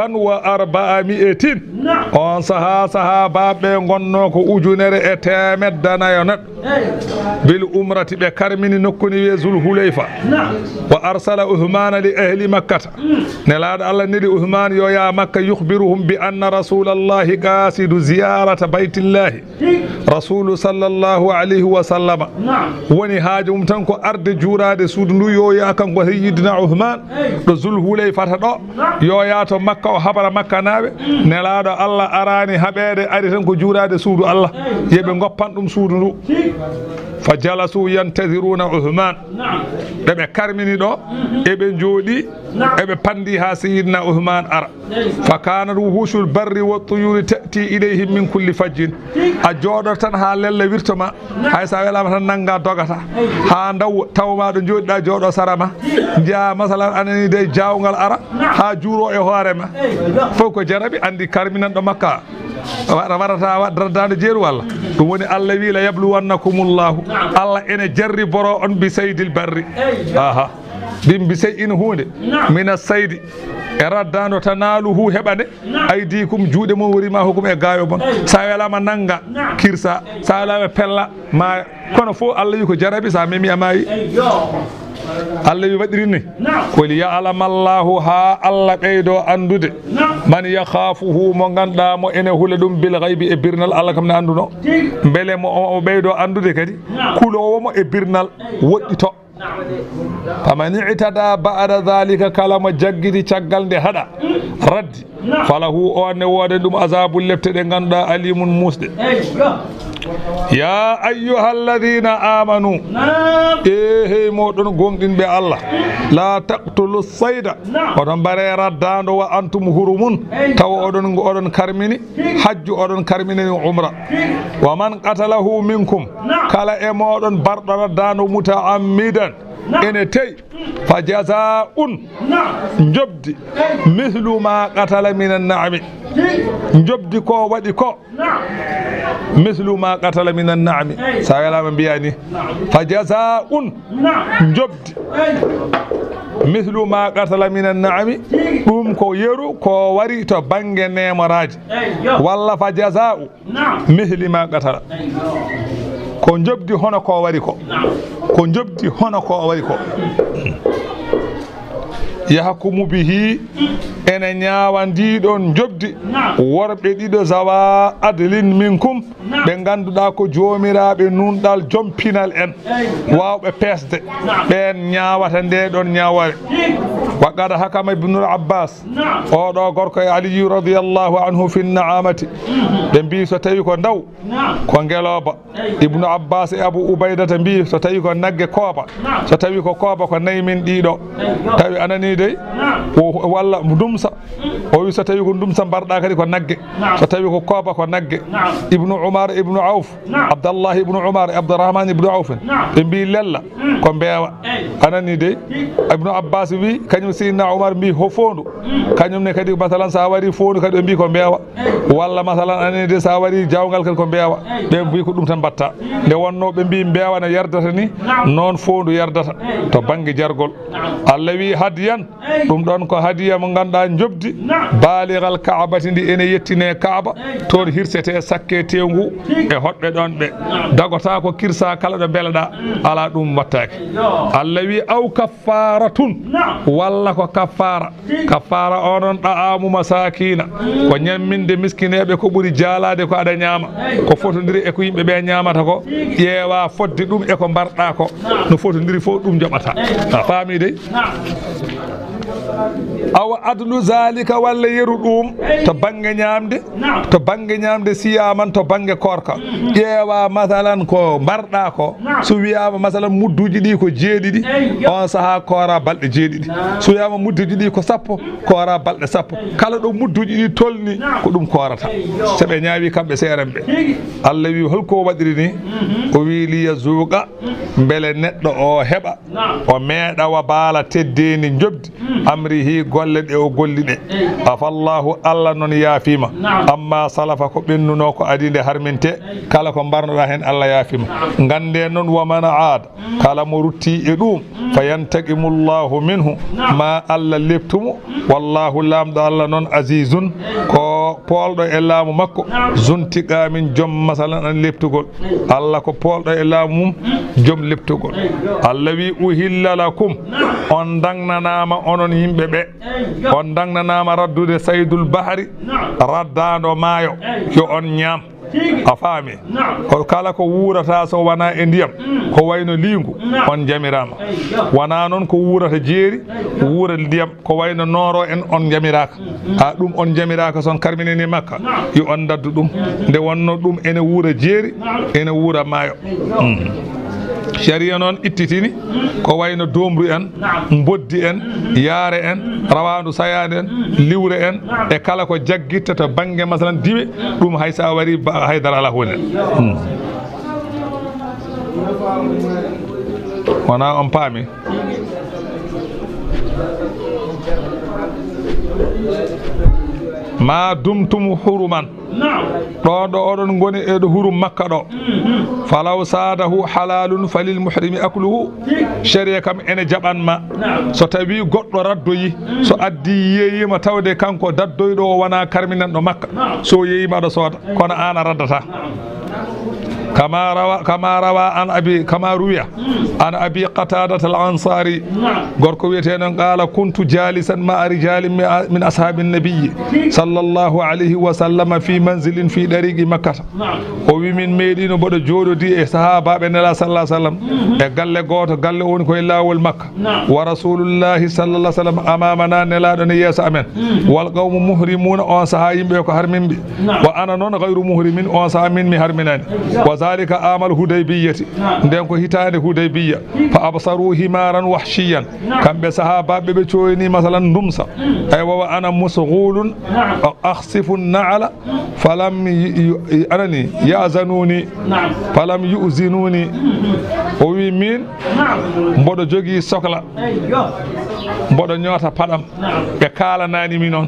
1400 on sahabaɓe gonno ko ujunere e temedanayo neɗɗo bil umrati ɓe karmini nokkuni wiye zul hulayfa wa arsala uthmana li ahli makkata nelaɗo Allah neli uthman yo ya makka yukhbiruhum bi anna rasulallahi qasidu ziyarata baytillahi rasulu sallallahu alayhi wa sallam woni haaji mum tan ko arde juurade suudu ndu yo ya kanko sayyidina uthman ɗo zul hulayfata ɗo yo ya to makka o habara makka naɓe nelaɗo Allah arani haɓede ari tan ko juurade suudu Allah yeɓe goppan ɗum suudu ndu fa jalasu yantadiruna uthman ɗeɓe karmini ɗo eɓe jooɗi eɓe pandi ha sayyidina uthman ara fa kana wuhushul barri wa tuyuri tati ilayhim min kulli fajjin a jooɗo tan ha lella wirtoma hay sa welama tan nangga dogata ha daw tawma ɗo jooɗiɗa jooɗo sarama jaa masalan anani de jawgal ara ha juuro e hoorema fof ko jarabi andi karminanɗo makka warata waddardade jeeru Allah ɗum woni Allah wi la yabluwannakumullahu Allah ene jarri boro on bi saydil barri aha ɗin bi sey in hunde mina saydi e raddando tanaluhu heɓane aydikum juuɗe mum worima hukum e gayo bon sa welama nanga kirsa sa welama pella ma kono fof Allah wi ko jarabi sa memi amayi Allah wi waɗirini koli ya'lamallahu ha Allah ɓeydo andude man yakhafuhu mo ganduɗa mo ene hula ɗum bil ghaibi e birnal Allah kam ne anduno beele mo o ɓeydo andude kadi kulowomo e birnal woɗɗito faman i'tada ba'da dhalika kala mo jaggiti caggal nde haɗa raddi falahu o ne wode ɗum azabul lefte ɗe ganduɗa alimun musɗe ya ayyuhalladhina amanu hey moɗon gonɗinɓe Allah la taqtulu sayda oɗon bare raddando wa antum hurumun taw oɗon karmini hajju oɗon karmini umra wa man qatalahu minkum kala e moɗon barɗo raddando mutaammidan ene tey fa jazaa'un jobdi mithlu ma qatala min an-na'ami jobdi ko waɗi ko mithlu ma qatala min an-na'ami sa welama mbiyani fa jazaa'un jobdi mithlu ma qatala min an-na'ami ɗum ko yeru ko wari to bange nemoraji walla fa jazaa'u mithli ma qatala ko jobdi hono ko wari ko ko jobdi hono ko wari ko yahkumu bihi ene ñaawandiɗon jobdi worɓe ɗiɗo zawa adlin minkum ɓe ganduɗa ko joomiraɓe nunɗal jompinal en wawɓe peesde ɓen ñaawata nde ɗon ñaaware wa qad hakama ibnul abbas oɗo gorko e aliyu radiyallahu anhu fi naamati ɓe mbi so tawi ko ndaw ko ngeloba ibnu abbas e abou ubaydata mbi so tawi ko nagge kooba so tawi ko kooba ko nayi min ɗiɗo tawi anani dey walla dumsa o wi so tawi ko dumsa mbarɗa kadi ko nagge so tawi ko kooba ko nagge ibnu umar ibnu auf abdallah ibnu umar abdourahman ibnu auf ɓe mbi lella ko mbeewa anani dey ibnu abbas wi kañum sidna umar mbi ho fondu kañum ne kadi masalan sa wari fondu kadi ɓe mbi ko mbeewa walla masalan anani de sa wari jawgal kadi ko mbeewa ɓe mbi ko ɗum tan mbatta nde wonno ɓe mbi mbeewa no yardata ni noon fondu yardata to banggue jargol Allah wi hadiyan ɗum ɗon ko hadiya mo ganduɗa jobdi baligal kaabati ndi ene yettine kaaba toon hirsete sakke tewngu e hoɗɓe ɗon ɓe dagota ko kirsa kala ɗo beleɗa ala ɗum wattake Allah wi aw kaffaratun walla ko kaffara kaffara onon ɗa'amu masakina ko ñamminde miskineɓe ko ɓuri jaalade ko aɗa ñaama ko fotodiri e ko yimɓe ɓe ñaamata ko ƴeewa fodde ɗum e ko mbarɗa ko no fotodiri fof ɗum joɓata a faami dey awa adlu zalika walla yeru ɗum to banggue ñamde siyaman to banggue korka ƴeewa masalan ko mbarɗa ko so wiyama masalan mudduji ɗi ko jeeɗiɗi on saaha kora balɗe jeeɗiɗi so wiyama mudduji ɗi ko sappo kora balɗe sappo kala ɗo mudduji ɗi tolni ko ɗum korata seɓe ñaawi kamɓe seeren ɓe Allah wi holko waɗiri ni o wi liya zuuqa beele neɗɗo o heɓa o meeɗa wa baala teddeni jobdi amrihi golle ɗe o golli ɗe afallahu Allah noon yaafima amma salafa ko ɓennuno ko adi nde harminte kala ko mbarnoɗa hen Allah yaafima gande noon waman aada kala mo rutti e ɗum fa yantaqimullahu minhu ma Allah leptumo wallahu lamɗo Allah noon azizun ko polɗo e laamu makko zuntiqa min joom masalan an leptugol Allah ko polɗo e laamu mum joom leptugol Allah wi uhilla lakum on dagnanama onon yimɓe ɓe on dagnanama raddude saydul bahri raddado maayo yo on ñaam a faami ko kala ko wuurata so wona e ndiyam ko wayno liingu on jamirama wona noon ko wuurata jeeri wuura ndiyam ko wayno nooro en on jamiraka ha ɗum on jamiraka son karmineni makka yo on daddu ɗum nde wonno ɗum ene wuura jeeri ene wuura maayo sharia noon ittitini ko wayno domru en boddi en yaare en rawandu sayade en liwre en e kala ko jaggitta to banggue masalan diwe ɗum hay sa wari haydara ala hunen wona on paami ma dumtum huruman ɗo oɗon goni e ɗo hurum makka ɗo falaw sadahu halalun falil muhrimi akluhu sharia kam ene jaɓanma so tawi goɗɗo raddoyi so addi yeeyima tawde kanko daddoyɗo o wona karminanɗo makka so yeeyima aɗa sooda kono an a raddata كما روى كما روي عن أبي قتادة الأنصاري غوركو ويتين قال كنت جالسا مع رجال من أصحاب النبي صلى الله عليه وسلم في منزل في طريق مكة ومن ميدين بدو جودو دي صحابة بن الله صلى الله عليه وسلم قال غوتو قال اون كو الله والمكة ورسول الله صلى الله عليه وسلم امامنا نلادو يس امن والقوم محرمون اون صحابي بكو هرمين وانا نون غير محرمين اون صحابي من هرمنان وذلك عمل هديبية دنكو هتان هديبية فأبصروا همارا وحشيا كم بصحابة بيتشويني مثلا نمسا أيوة وأنا مسغول أخصف النعل فلم أنني يأذنوني فلم يؤذنوني ومين مبودو جوغي سوكلا مبودو نيوتا بادام بكالا ناني مينون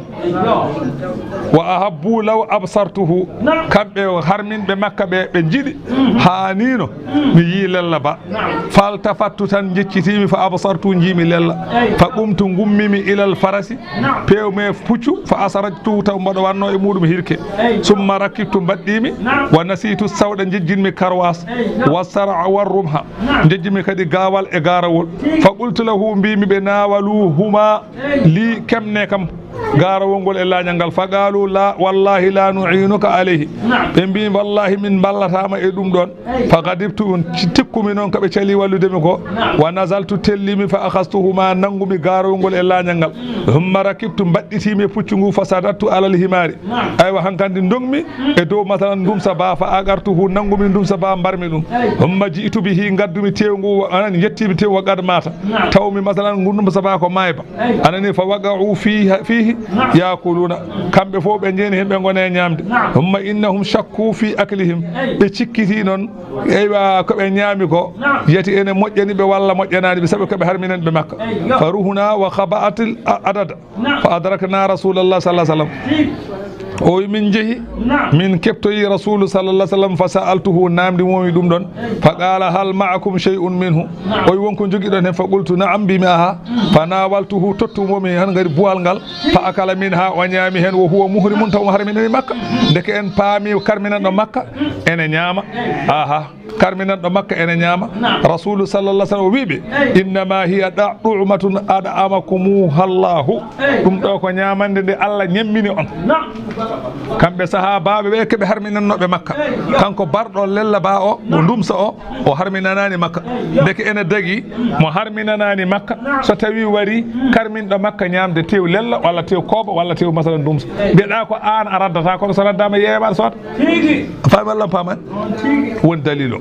وأحبوا لو أبصرته كم هرمين بمكة بنجيدي هانينو مي للا با فالتفتت تان جيتيمي فابصرت نجيمي للا فقمت غممي الى الفرس بيومي فوتشو فاسرجت تو مبدو وانو e mudum hirke summa rakibtu baddimi wa nasitu sawda jejjinmi karwas wasara warrumha jejjimi kadi gawal e garawol fa qultu lahu bimi be nawaluhuma li kemne kam garawol ngol e lañangal fa galu la wallahi la nu'inuka alayhi be bi wallahi min ballatama e dum don fa qadibtu tikkumi non kabe cali walludemi ko wa nazaltu tellimi fa akhastuhuma nangumi garawol ngol e lañangal humma rakibtu badditimi puccungu fasadatu alal himari aywa hankandi ndongmi e dow masalan ndum saba fa agartuhu nangumi ndum saba barmi dum humma jiitu bihi ngaddumi tewngu anani yettimi tew wagad mata tawmi masalan ndum saba ko mayba anani fa waga'u fihi yakuluna kambe fo be jeni hembe ngone nyamde humma innahum shakku fi aklihim be cikkiti non aywa ko be nyami ko yeti ene mojjani be walla mojjanani be sabe ko be harminen be makka faruhuna wa khaba'atil adad fa adrakna rasulullah sallallahu alaihi wasallam o wi min jeehi min keptoyi rasulu sallallah sallam fa sa'altuhu namdi momi ɗum ɗon fa qala hal ma'akum shay'un minhu o wi wonko jogiɗon hen fa qultu na'am bimi aha fa nawaltuhu tottumomi hen gari buwal ngal fa akala min ha o ñaami hen wo huwa muhrimun taw harminani makka deke en paami karminanɗo makka ene ñaama aha karminanɗo makka ene ñaama rasulu sallallah sallam o wiɓe innama hiya ɗu'matun ad'amakumuha llahu ɗum ɗo ko ñamande nde Allah ñammini on kamɓe sahabaɓe ɓe keɓe harminannoɓe makka kanko barɗo lella ba o mo ndumsa o harminanani makka deke ene dagi mo harminanani makka so tawi wari karminɗo makka ñamde tew lella walla tew kooba walla tew masala ndumsa mbiyeɗa ko an a raddata kono so raddama yeeyaɓa sota faami wallah paman woni dalil o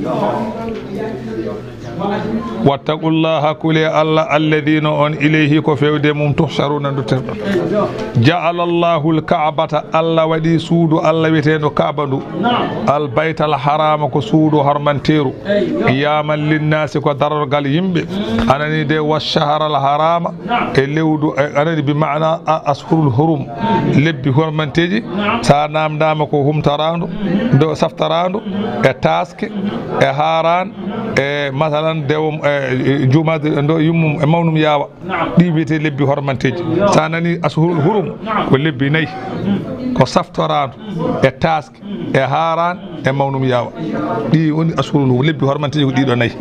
wattaqullaha kule Allah alladhina on ilayhi ko fewde mum tuhsharuna dutterɗon ja'ala Allahu al-ka'bata Allah wadi suudu Allah weteno ka'bandu al-bayt al-harama ko suudu harmanteru qiyaman lin-nasi ko darorgal yimbe anani de wash-shahr al-harama e lewdu anani bi ma'na ashurul hurum lebbi harmanteji sa namdama ko humtarandu do saftarandu e taske e haran e masalan dewum jumade ndo yummum e mawnum yawa ɗi wiyete lebbi hormanteji sa nani ashurul hurum ko lebbi nayyi ko saftorando e taske e haran e mawnum yawa ɗi woni ashurul hurum lebbi hormanteji ko ɗiɗo nayyi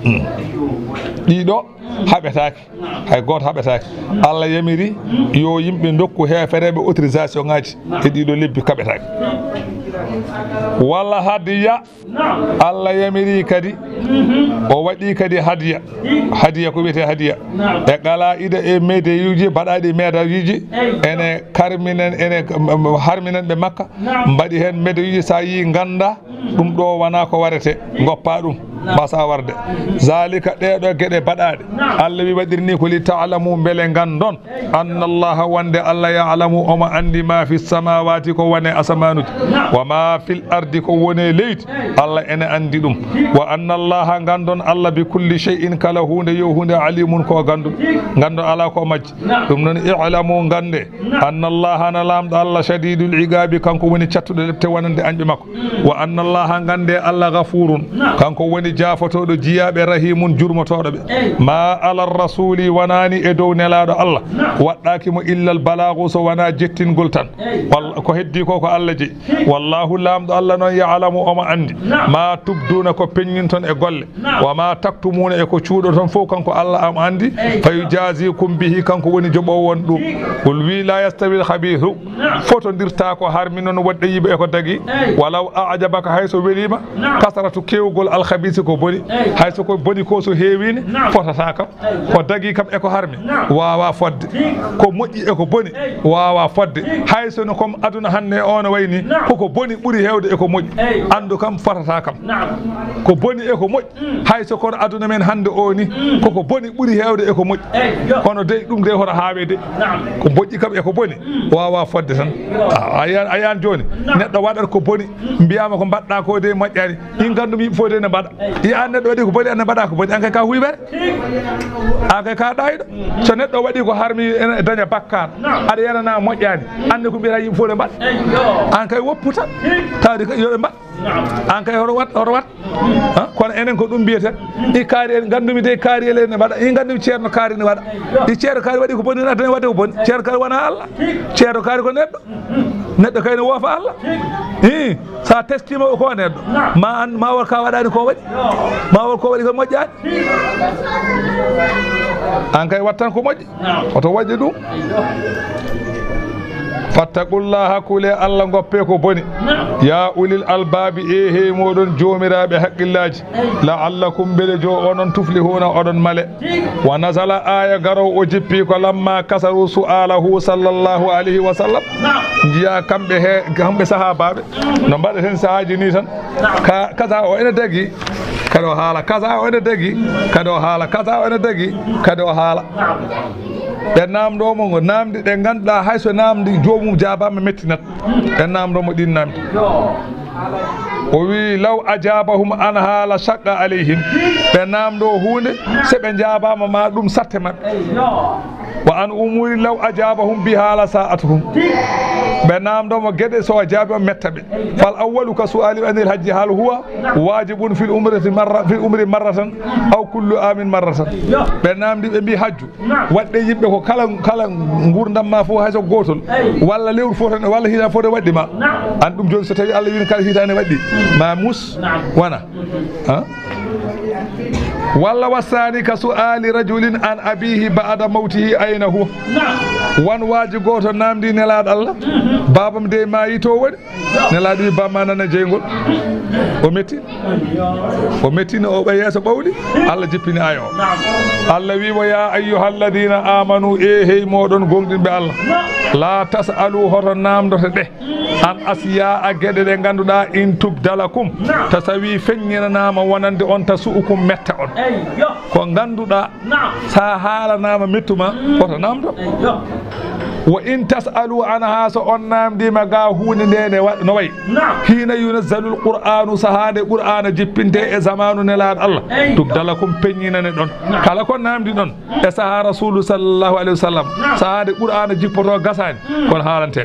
ɗiɗo haɓetake hay goto haɓetake Allah yamiri yo yimɓe dokku hefereɓe autorisation ngaji e ɗiɗo lebbi kaɓetake walla hadiya Allah yamiri kadi o waɗi kadi hadiya ko wiyete hadiya e qala ida e medeyuji baɗaɗi medayuji ene karminen ene harminen ɓe makka mbaɗi hen medeyuji sa yi ganda ɗum ɗo wona ko warete goppa ɗum basa warde zalika ɗeɗo gueɗe baɗaɗe Allah wi waɗirni ko li ta'lamu beele gandon anna allaha wonde Allah ya'lamu omo andi ma fi samawati ko wone asamanuji wa ma fil ardi ko wone leydi Allah ene andi ɗum wa anna allaha gandon Allah bi kulli shay'in kala hunde yo hunde alimun ko gandon ala ko majji ɗum noon i'lamu gande anna allaha na lamɗo Allah shadidul iqabi kanko woni cattuɗo lepte wonande anɓe makko wa anna allaha gande Allah ghafurun kanko woni jafotoɗo jiyaɓe rahimun jurmotoɗo ɓe ma ala rasuli wonani e dow nelaɗo Allah waɗɗaki mo illa al balagu so wona jettingol tan ko heddi ko Allah jeeyi wallahu lamɗo Allah noon ya'lamu omo andi ma tubduna ko peññinton e golle wa ma taktumuna e ko cuuɗo ton fof kanko Allah am andi fa yujazikum bihi kanko woni joɓowo won ɗum qul wi la yastawi al khabithu fotodirta ko harmi noon woɗɗe yiɓe e ko dagi walaw a'jabaka hayso welima kasratu kewgol al khabith ko boni hayso ko boni ko so heewini fotata kam ko dagi kam e ko harmi wawa fodde ko moƴƴi e ko boni wawa fodde hayso no comme aduna hande o no wayni koko boni ɓuuri hewde e ko moƴƴi andu kam fotata kam ko boni e ko moƴƴi hayso kono aduna men hande o ni koko boni ɓuuri hewde e ko moƴƴi kono de ɗum de hoto haawe de ko moƴƴi kam e ko boni wawa fodde tan a yan joni neɗɗo waɗat ko boni mbiyama ko mbaɗɗa ko de moƴƴani in gandum yimɓe fof de ne mbaɗa yi an neɗɗo waɗi ko boni ane mbaɗa ko boni an kay ka huyɓere an kay ka ɗayɗo so neɗɗo waɗi ko harmi ene daña bakkar aɗa yanana moƴƴani ande ko mbiyata yimɓe fof ne mbaɗa an kay woppu tan tawde yoɓe mbaɗ an kay hoto wat kono enen ko ɗum mbiyeten i kaari en gandumi de kaari ele ne mbaɗa i gandumi ceerno kaari ne waɗa i ceerno kaari waɗi ko boni adane waɗde ko boni ceerno kaari wona Allah ceerno kaari ko neɗɗo kay ne woofa Allah i sa testima ko neɗɗo ma wol ka waɗani ko waɗi ma wol ko waɗi ko moƴƴani an kay wattan ko moƴƴi oto waɗi ɗum fattaqullaha kule Allah goppe ko boni ya ulil albabi he moɗon jomiraɓe haqqillaji la'allakum bele jo onon tuflihuna oɗon male wa nazala aya garow o jippi ko lamma kasaru su'alahu sallallahu alayhi wa sallam jiya kamɓe sahabaɓe no mbaɗaten sahaji ni tan kaza o ene dagi kadi o haala kaza o ene dagi kadi o haala kaza o ene dagi kadi o haala ɓe namdomo ngo namdi ɗe ganduɗa hayso namdi jomum jabama mettinat ɓe namdomo ɗin namdi o wi law ajabahum an haala shaqqa alayhim ɓe namdo hunde seɓe jabama ma ɗum satte mabɓe wa an umuri law ajabahum bi haala sa'atuhum بنامدو جد سو جاب متبه فالاول كسؤال عن الحج هل هو واجب في العمر مرة او كل عام مرة بنامدي بي حج wadde yimbe ko kala ngurdam ma fo hayso gotol walla lewru fotan walla hina fode waddi ma an dum joni so tawi Allah wi kala hitane waddi ma mus wana ha walla wasani ka su'ali rajulin an abihi ba'da mawtihi ayna huwa wan waji goto namdi nelad Allah babam de mayi to wadi neladi bamma nana jeygol o metti no be yeso bawli Allah jippini ayo Allah wi wa ya ayyuhal ladina amanu hey modon gongdinbe Allah la tasalu hoto namdote de an asiya a gede de ganduda in tubdalakum tasawi fennyina nama wonande on tasuukum metta on ko ganduda sa hala nama mettuma hoto namdo wa in tasalu anha so on namdi maga huuni ndene no way hina yunazzalul qur'anu sahade qur'ana jippinte e zamanu nelad Allah tubdalakum penyinane don kala ko namdi don e saha rasul sallallahu alaihi wasallam sahade qur'ana jippoto gasani kon halante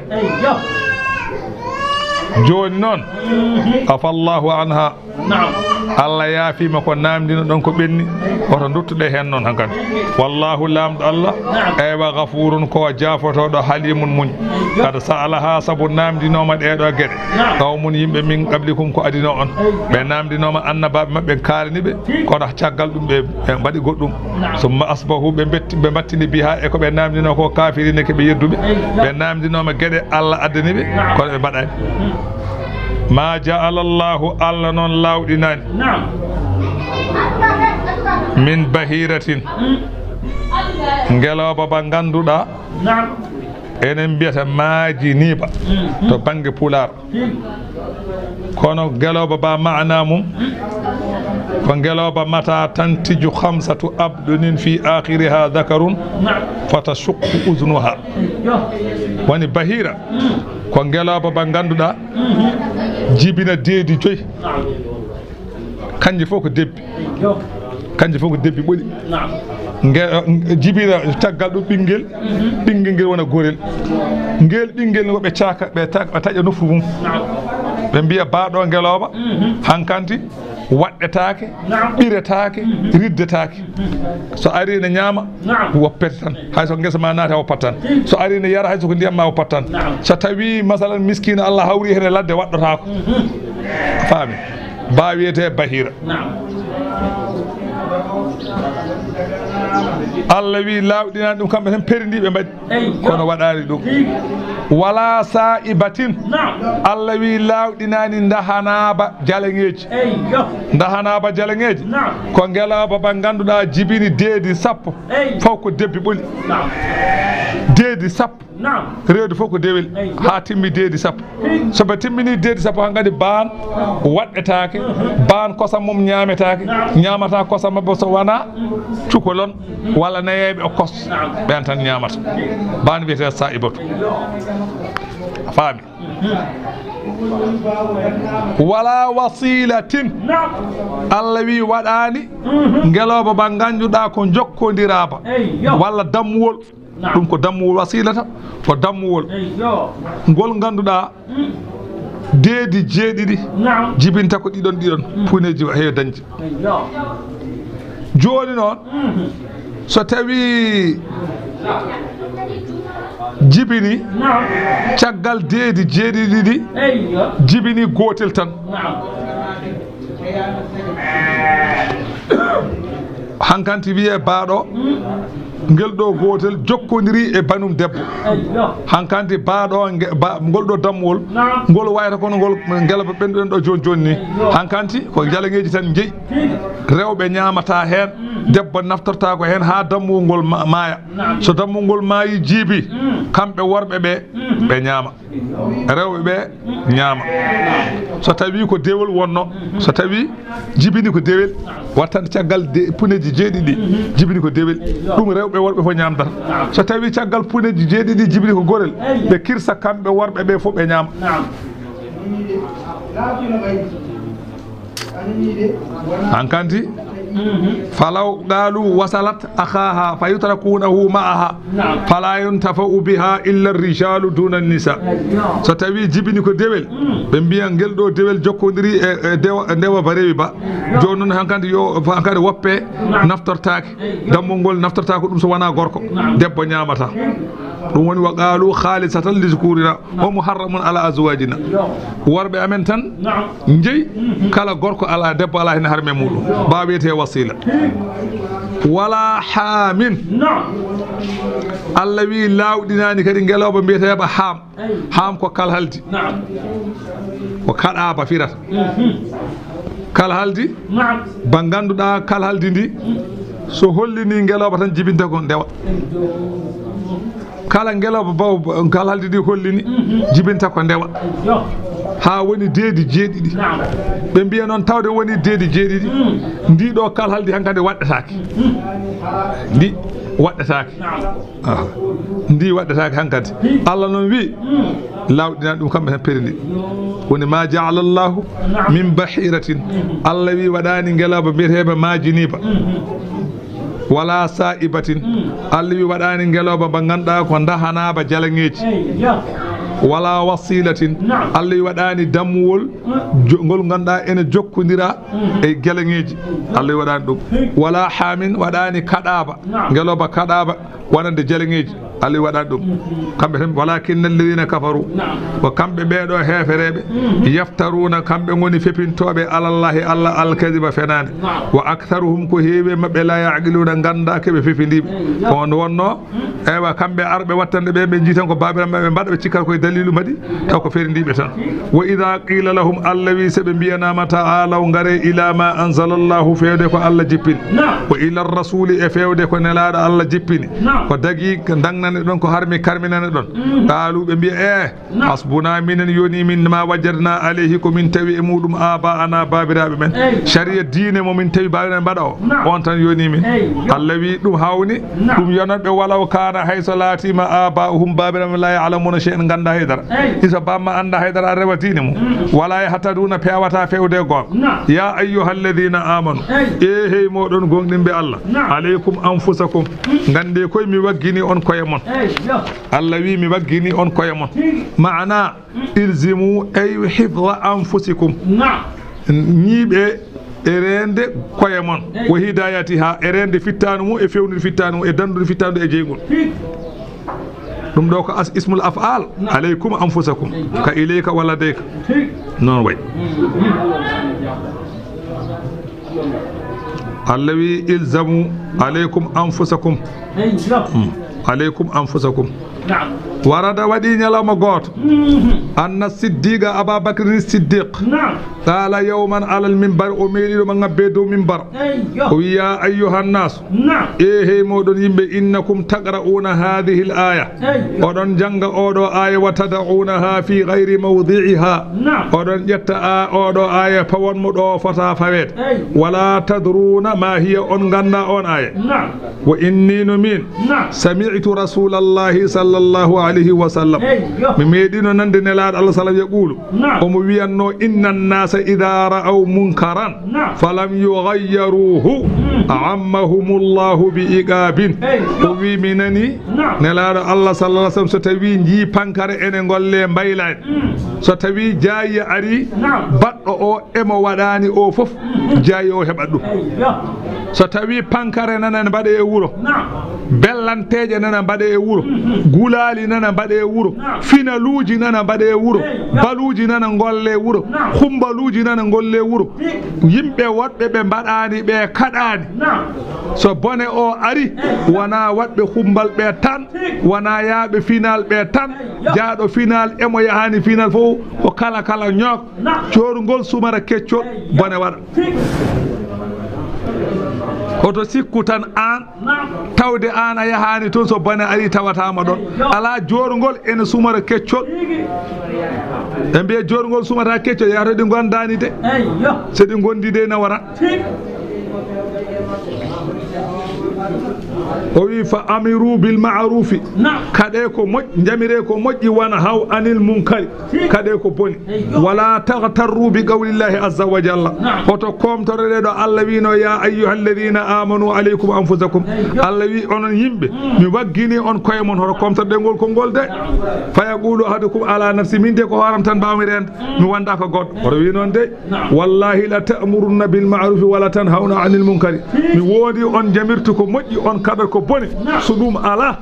joni non afallahu anha Allah yaafi ma ko namdino don ko benni oto duttude hen non hankan wallahu lamdo Allah aywa ghafurun ko jafoto do halimun muñ kada sa'alaha sabu namdinoma de do gede qawmun yimbe min qablikum ko adino on be namdinoma annababe mabbe kalani be ko da ciagal dum be badi goddum summa asbahu be battini biha e ko be namdino ko kafirine ke be yeddube be namdinoma gede Allah addani be ko be badani ما جعل الله الله نون لاودينان من بهيرة ngelo baba ganduda enen biata maaji niba to bangi pular kono ngelo baba maana mum ko ngelo ba mata tantiju khamsatu abdunin fi akhiriha dhakarun fatashqu uznuha wani bahira ko ngelo baba ganduda jibina deedi joy kanji foko debbi boli jibina taggal do bingel ngel wona gorel ngel bingel no be ciaka be taja nofu mum be biya baado ngeloba hankanti waddetaake biretaake riddetaake so ari ne nyama woppete tan hay so ngesa ma naata woppatan so ari ne yara hay so ko ndiyam ma woppatan so tawi masalan miskina Allah hawri hen ladde waddota ko faami baawiyete bahira Allah wi lawdina dum kambe tan perindibe mbadi kono wadari dum wala sa'ibatin Allah wi lawdinani ndahanaba jalengeji ndahanaba jalengeji ko ngelaba ba ganduda jibini deedi sappo faw ko debbi boli deedi sappo reedu foko dewel ha timmi deedi sappo so be timmini deedi sappo hangadi baan waddetaake baan kosam mum nyaametaake nyaamata kosam mabbo so wana cukolon wala nayebe o kos ben tan nyaamata baan wiete sa'ibatu faami wala wasilatin Allah wi wadani ngeloba ba ganjuda ko jokkondiraba walla dammuwol dum ko dammuwol wasilata ko dammuwol ngol ganduda deedi jeedidi jibinta ko didon puneji heyo dañji joni non so tawi jibini caggal deedi jeedidi jibini gotel tan hankanti wiye baado ngel do gotel jokkodiri e banum debbo hankanti baado ngol do damwol ngol wayata kono ngol ngelaba benduden do joni hankanti ko jalangeji tan jeyi rewbe nyaamata hen debbo naftorta ko hen ha dammu ngol maaya so dammu ngol maayi jibi kambe worbe be nyaama rewbe be nyaama so tawi ko dewol wonno so tawi jibini ko dewel wattande caggal puneji jeedidi jibini ko dewel dum rewbe worbe fo nyaamdata so tawi caggal puneji jeedidi jibini ko gorel be kirsa kambe worbe be fo be nyaama hankanti فلو قالوا وصلت أخاها فيتركونه معها فلا ينتفع بها إلا الرجال دون النساء ستوي جبني كو ديول بمبيا نجل دو ديول جوكودري ديوا بريبي با جونون هانكاندي يو هانكاندي ووبي نفترتاك دامونغول نفترتاك دum so wana gorko debbo nyamata dum woni waqalu khalisatan li zukurina wa muharramun ala azwajina warbe amen tan njey kala gorko ala debbo ala hen harme mudum babete wasila wala hamin Allah wi lawdinani kadi ngeloba mbiyete yaba ham ko kal haldi ko kada ba firata kal haldi ba ganduda kal haldi ndi so hollini ngeloba tan jibinta ko ndewa kala ngeloba baw kal haldi ndi hollini jibinta ko ndewa ha woni deedi jeedidi be mbiya non tawde woni deedi jeedidi ndi do kal haldi hankande waddataake ndi waddataake ndi waddataake hankande Allah non wi lawdina dum kambe tan perindi woni ma ja'ala Allah min bahiratin Allah wi wadani ngeloba mbiyetebe majiniba wala sa'ibatin Allah wi wadani ngeloba ba ganda ko ndahana ba jalangeji wala wasilatin Allah wadani damwol ngol ganda ene jokkondira e gelangeji Allah wadani dum wala hamin wadani kadaba ngeloba kadaba wonande jalangeji Allah wadani dum kambe tan walakin alladhina kafaru wa kambe beedo heferebe yaftaruna kambe ngoni fepintobe ala Allah al-kadhiba fenande wa aktharuhum ko heewe mabbe la ya'qiluna ganda kebe fefindibe on wonno ewa kambe arbe wattande be jitan ko babira mabbe badbe cikkar ko dalilu madi taw ko ferindibe tan wa idha qila lahum allawi sabe biyana mata ala ngare ila ma anzalallahu fewde ko Allah jippini wa ila ar-rasul e fewde ko nelaado Allah jippini ko dagi dangnane don ko harmi karminane don qalu be biya hasbuna minen yoni min ma wajadna alayhi ko min tawi e mudum aba ana babirabe men sharia diine mo min tawi babirabe badaw on tan yoni min Allah wi dum hawni dum yonanbe walaw kana hay salati ma abahum babirabe la ya'lamuna shay'an ganda haydara isa bamma anda haydara rewatini mo wala yahtaduna pewata fewde gon ya ayyuhalladhina amanu hey modon gongdimbe Allah alaykum anfusakum gande koy mi waggini on koye mon Allah wi mi waggini on koye mon maana ilzimu ay hifdha anfusikum nibe erende koye mon wa hidayatiha erende fittanu mu e fewnude fittanu e dandude fittanu e jeygol dum do ko ismul af'al alaykum anfusakum ka ilayka wala dayka non way allawi ilzamu alaykum anfusakum alaykum anfusakum ورد ودين لما قوت أن الصديق أبا بكر الصديق قال يوما على المنبر أمير من بدو منبر ويا أيها الناس إيه مودن يمبي إنكم تقرؤون هذه الآية ودن جنگ أودو آية وتدعونها في غير موضعها ودن جتا أودو آية فون مدو فتا فويت ولا تدرون ما هي أنغنا أن آية وإني نمين سمعت رسول الله صلى الله عليه وسلم مميدين نند نلاد الله صلى يقول ومبيانو إن الناس إذا رأوا منكرا فلم يغيروه عمهم الله بإيقاب ومنني نلاد الله صلى الله عليه وسلم ستوي نجي بانكار إن نقول مبايلان ستوي جاي أري بطء أو إما وداني أو فف جاي أو هبادو ستوي بانكار نانا بدأ يورو بلان تيجي نانا بدأ يورو gulali nana bade wuro finaluji nana bade wuro baluji nana golle wuro khumbaluji nana golle wuro yimbe wadbe be badani be kadani so bone o ari wana wadbe khumbal be tan wana yaabe final be tan jaado final emo yahani final fo ko kala kala nyok ciorgol sumara keccio bone wada hoto sikkutan an tawde an a yahani ton so bane ari tawatama don ala jorgol en sumara keccol e biya jorgol sumata keccol ya to di gondani de se di gondi de na wara o wi fa amiru bil ma'ruf kade ko jamire ko moƴƴi wana haw anil munkari kade ko boni wala taghtarru bi qawlillahi azza wa jalla hoto komtorede do Allah wino ya ayyuhalladhina amanu alaykum anfusakum Allah wi onon yimbe mi waggini on koye mon hoto komtorde ngol ko ngol de fa yaqulu ahadukum ala nafsi min de ko horam tan bawmi rende mi wanda ko goddo hoto wi non de wallahi la ta'muruna bil ma'ruf wa la tanhauna 'anil munkari mi wodi on jamirtu ko moƴƴi on kada ko boni so ɗum ala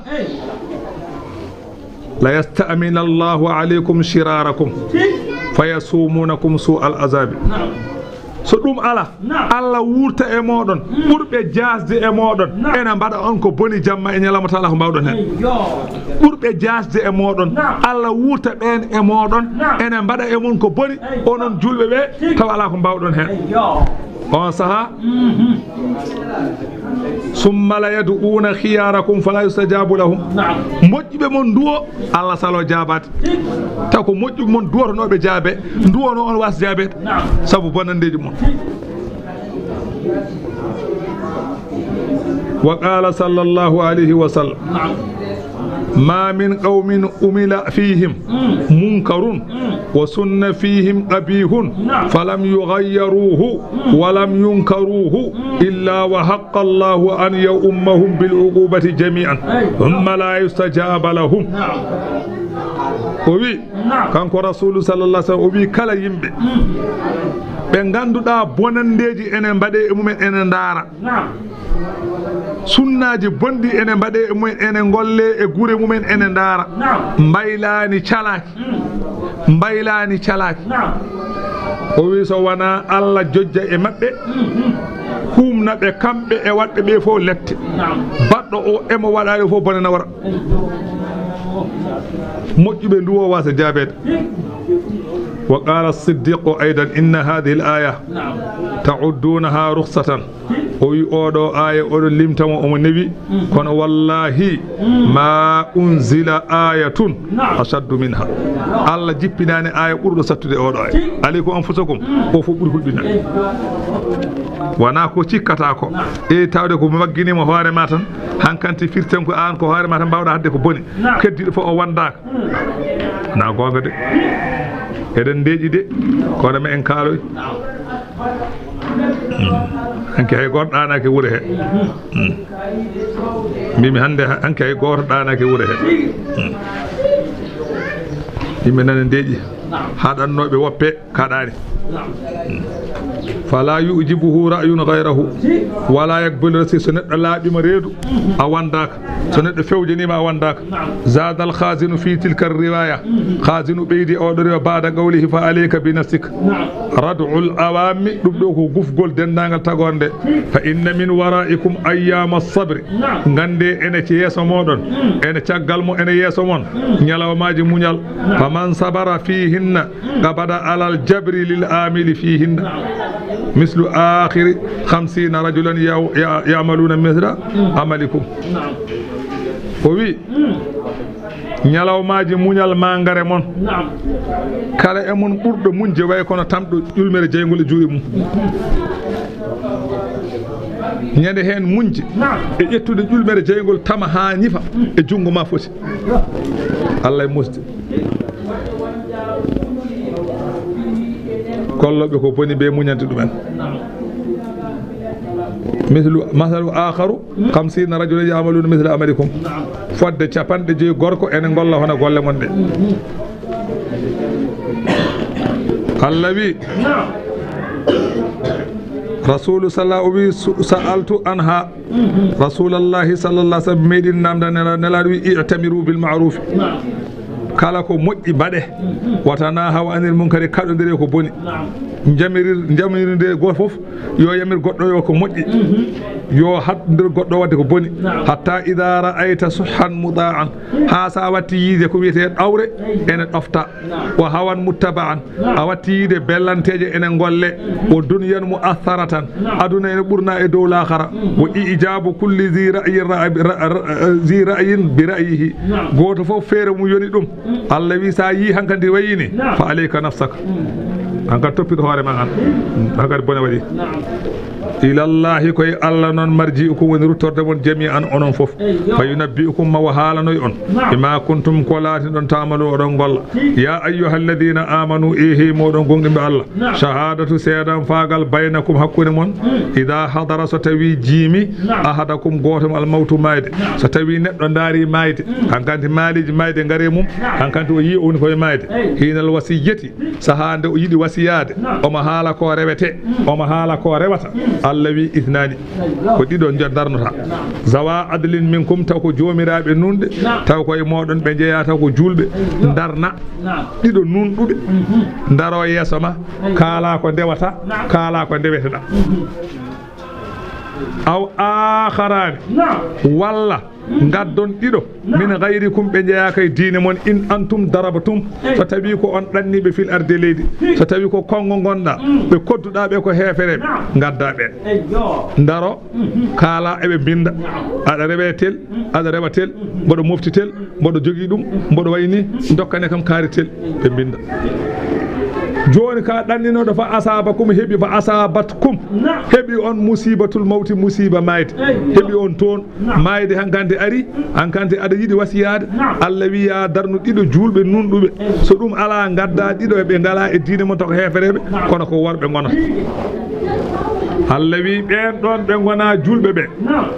la yasta'mina Allahu alaykum shirarakum fayasumunakum su'al azabi so ɗum ala Allah wurta e moɗon ɓurɓe jasde e moɗon ene mbaɗa on ko boni jamma e ñalawma tala ko mbawɗon hen ɓurɓe jasde e moɗon Allah wurta ɓen e moɗon ene mbaɗa e mon ko boni onon julɓe ɓe taw ala ko mbawɗon hen on saha summa la yad'una khiyarakum fala yustajabu lahum moƴƴuɓe mon duwo Allah salo jabade taw ko moƴƴuɓe mon duwotonoɓe jaabe duwono on was jaabede sabu bonandeji mon wa qala sallallahu alayhi wa sallam ما من قوم أمل فيهم منكر وسن فيهم قبيح فلم يغيروه ولم ينكروه إلا وحق الله أن يؤمهم بالعقوبة جميعا ثم لا يستجاب لهم وبي كان رسول صلى الله عليه وسلم وبي كلا يمبي بنغاندودا بونانديجي enen mbade e mumen enen ndara sunnaji bondi ene mbade e mumen ene golle e gure mumen ene ndara mbaylani calaki o wi so wana Allah jojja e mabbe humna be kambe e wadbe be fo lette baddo o emo wadare fo bonana wara moƴƴuɓe nduwo wasa jabede وقال الصديق أيضا إن هذه الآية تعدونها رخصة وي أودو آية أودو لمتم أمنبي كون والله ما أنزل آية أشد منها الله جبناني آية أردو ستودي أودو آية عليكم أنفسكم وفقر كل wana ko cikkata ko e tawde ko maggini mo hoore ma tan hankanti firten ko an ko hoore ma tan bawda hadde ko boni keddido fo o wandaka na gonga de eden deji de ko dama en kaaloy hanke hay goto ɗanake wure he mbimi hande hanke hay goto ɗanake wure he yimɓe nane deji haɗannoɓe woppe kaɗani فلا يؤجبه رأي غيره ولا يقبل رسي سنة لا بمريد أوانداك سنة فوجني ما أوانداك زاد الخازن في تلك الرواية خازن بيدي أودر بعد قوله فعليك بنفسك ردع الأوام دبلوك قف قول دندان تغوند فإن من ورائكم أيام الصبر غندي إن يسو مودن إن تشغل إن يسو مون نيالو ماجي مونيال فمن صبر فيهن قبض على الجبر للآمل فيهن مثل آخر 50 رجلا يعملون مثل عملكم وي ñalaw maaji muñal ma ngare mon kala e mon burdo munje way kono tamdo julmere jeygol e juuri mum ñande hen munje e ƴettude julmere jeygol tama ha ñifa e jungo ma foti Allah e musde kolloɓe ko boni be muñante ɗumen مثل آخر 50 رجل يعملون مثل عملكم فد چapande je gorko ene golla hono golle mon de allawi رسول صلى الله عليه وسلم سألت عنها رسول الله صلى الله عليه وسلم ميدين نامدا نلادوي اعتمروا بالمعروف kala ko moƴƴi baɗe watana hawa anil munkari kaɗodire ko boni jamirinde goto fof yo yamir goɗɗo yo ko moƴƴi yo haddir goɗɗo wadde ko boni hatta idha ra'ayta suhan muda'an ha sa watti yide ko wiyete ɗawre ene ɗofta wa hawan muttaba'an a watti yide bellanteje ene golle o dunyan mu'atharatan aduna ene ɓurna e dow l'akhara wa ijabu kulli zi ra'yin bi ra'yihi goto fof feere mu yoni ɗum Allah wi sa yi hankandi wayini fa alayka nafsaka hankadi toppiɗo hoore ma an hankadi bone waɗi ilallahi koye Allah noon marji'ukum woni ruttorde mon jami'an onon fof fa yunabbi'ukum ma wahaalanoy on bima kuntum ko laati ɗon tamalu oɗon golla ya ayyuhalladina amanu ihi moɗon gonɗimɓe Allah shahadatu seedan faagal baynakum hakkude mon ida hadara so tawi jiimi ahadakum goto mo almawtu mayde so tawi neɗɗo daari mayde hankanti maaliji mayde ngare mum hankanti o yi woni koye mayde hinal wasiyati sahande o yiɗi wasiyade omo haala ko rewete omo haala ko rewata Allah wi ithnani ko ɗiɗo darnota zawa adlin minkum taw ko joomiraɓe nunɗe taw koye moɗon ɓe jeeya taw ko julɓe darna ɗiɗo nunɗuɓe daro yeeso ma kaala ko ndewata kaala ko ndeweteɗa aw akharani walla gaddon ɗiɗo min gayrikum ɓe jeeyaka e diine mon in antum darabatum so tawi ko on ɗanniɓe fil arde leydi so tawi ko kongo gonɗa ɓe kodduɗa ɓe ko heefereɓe gadda ɓen daro kaala eɓe binda aɗa rewe tel aɗa rewa tel mboɗo mofti tel mboɗo jogui ɗum mboɗo wayni dokkane kam kaari tel ɓe binda joni ka ɗanninoɗo fa asabakum heeɓi fa asabatkum heeɓi on musibatul mawti musiba mayde heeɓi on toon mayde hankkante ari hankkante aɗa yiiɗi wasiyade Allah wi ya darnu ɗiɗo julɓe nunɗuɓe so ɗum ala gadda ɗiɗo eɓe ngala e diine mon tako hefereɓe kono ko worɓe gonata Allah wi ɓen ɗon ɓe gona julɓe ɓe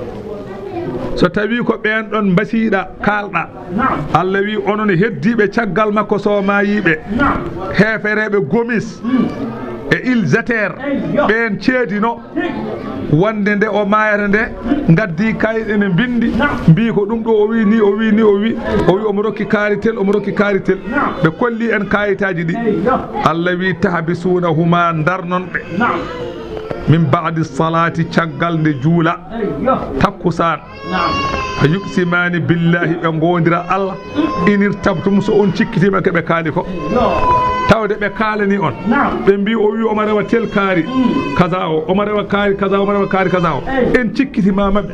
so tawi ko ɓen ɗon mbasiɗa kalɗa Allah wi onon heddiɓe caggal makko so mayiɓe hefereɓe gomis e ilzater ɓen ceedino wonde nde o mayata nde gaddi kayɗe ne bindi mbi ko ɗum ɗo o wi ni o wi ni o wi omo rokki kaari tel omo rokki kaari tel ɓe kolli en kayitaji ɗi Allah wi tahbisunahuma darnon ɓe min ba'di salati caggal nde juula takkusan fa yuqsimani billahi ɓe gondira Allah inir tabtum so on cikkitima keɓe kaali ko tawde ɓe kaalani on ɓe mbi o wi omo rewa tel kaari kaza o omo rewa kaari kaza omo rewa kaari kaza o en cikkitima mabɓe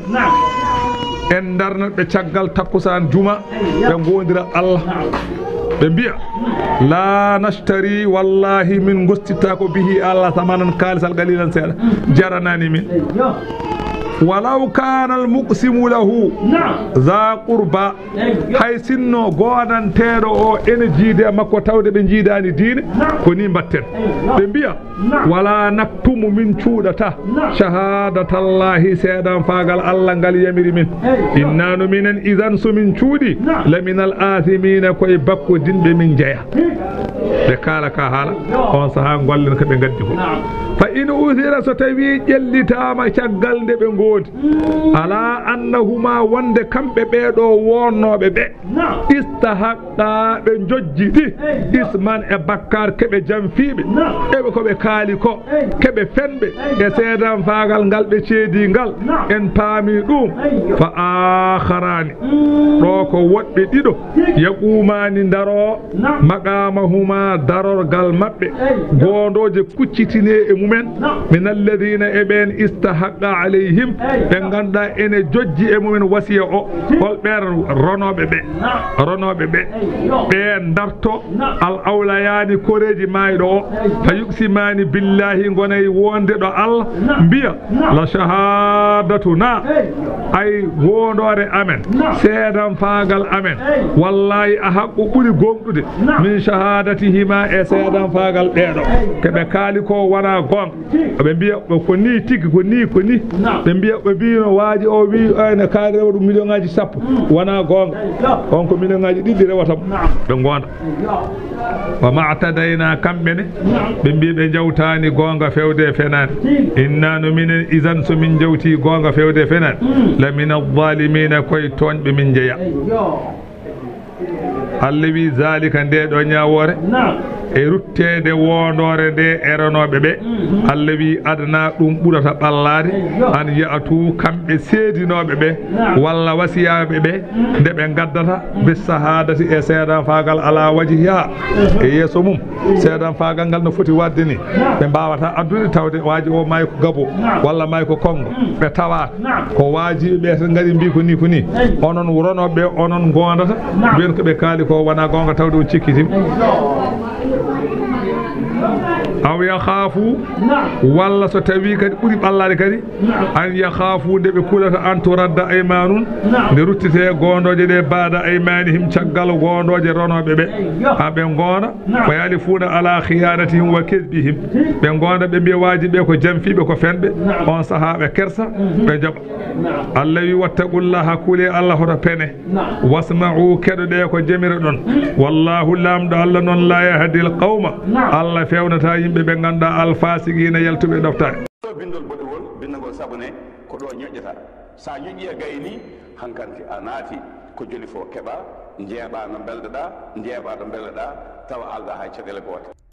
en darnat ɓe caggal takkusan juma ɓe gondira Allah ɓe mbiya la nashtari wallahi min gostita ko bihi Allah thamanan kalisal qalilan seeɗa jaranani min walaw kana al muqsimu lahu za qurba hay sinno godanteɗo o ene jiide makko tawde ɓe jiidani diine ko ni mbatten ɓe mbiya wala naktumu min cuuɗata shahadatallahi seeɗan faagal Allah ngal yamiri min innano minen idan somin cuuɗi laminal athimina koye bakko dinɓe min jeeya ɓe kaala ka haala on saaha gollen ko ɓe gaddi ko fa in usira so tawi ƴellitama caggal nde ɓe ngoodi ala annahuma wonde kamɓe ɓeeɗo wonnoɓe ɓe istahaqqa ɓe jojjiɗi isman e bakkar keɓe jamfiɓe eɓe koɓe kaali ko keɓe fenɓe e seedan faagal ngal ɓe ceedi ngal en paami ɗum fa akharani ɗo ko woɗɓe ɗiɗo yaqumani daro maqamahuma darorgal maɓɓe gondoje kuccitine e mumen min alladina e ɓen istahaqqa alayhim ɓe ganduɗa ene jojji e mumen wasiya o holɓen ronoɓe ɓe ɓe darto al awlayani koreji mayɗo o fa yuqsimani billahi gonay wonde ɗo Allah mbiya la shahadatuna ay wondore amen seedan faagal amen wallahi a haqqu ɓuri gonɗude min shahadatihima e seedan faagal ɓeeɗo keɓe kaali ko wona gonga ɓe mbiya ko ni tigui ko ni ɓe mbiya ɓe mbino waaji o wi ene kaari rewa ɗum million ngaji 10 wona gonga on ko million ngaji ɗiɗi rewata ɓe gonda wa ma'tadayna kamɓene ɓe mbi ɓe jawtani gonga fewde fenani inna no minen isan so min jawti gonga fewde fenani la min adh-dhalimina koye toñɓe min jeeya Allah wi zalika nde ɗo ñawore e ruttede wondore nde e renoɓe ɓe Allah wi adana ɗum ɓurata ɓallade an ya'tu kamɓe seedinoɓe ɓe walla wasiyaɓe ɓe nde ɓe gaddata bis sahadati e seedan faagal ala wajiha e yeeso mum seedan faagal ngal no foti wadde ni ɓe mbawata addude tawde waaji o may ko gabo walla may ko kongo ɓe tawaka ko waajiɓe ɓe tan ngari mbi ko ni onon ronoɓe onon gondata mbiyen ko ɓe kaali ko wona gonga tawde on cikkitim aw yakhafu walla so tawi kadi ɓuri ɓallade kadi an yakhafu de ɓe kulata an turadda aymanun nde ruttite gondoje ɗe baada aymanihim caggal gondoje ronoɓe ɓe ha ɓe gona fa yalifuna ala khiyanatihim wa kadbihim ɓe gonda ɓe mbiya wajiɓe ko jamfiɓe ko fenɓe on saaha ɓe kersa ɓe jaɓa allah wi wattaqullaha kuule allah hoto pene wasma'u keɗoɗe ko jamira ɗon wallahu lamɗo allah noon la yahdil qawma allah fewnata yimɓe ɓe ganduɗa alfasiqina yaltuɓe ɗoftade
bindol boɗewol bindagol sabune ko ɗo ñoƴƴata sa ñoƴƴi e gayni hankanti a naati ko joli fo keɓa jeeɓa no belɗoɗa jeeɓa ɗo belɗoɗa tawa alɗa hay caɗele goote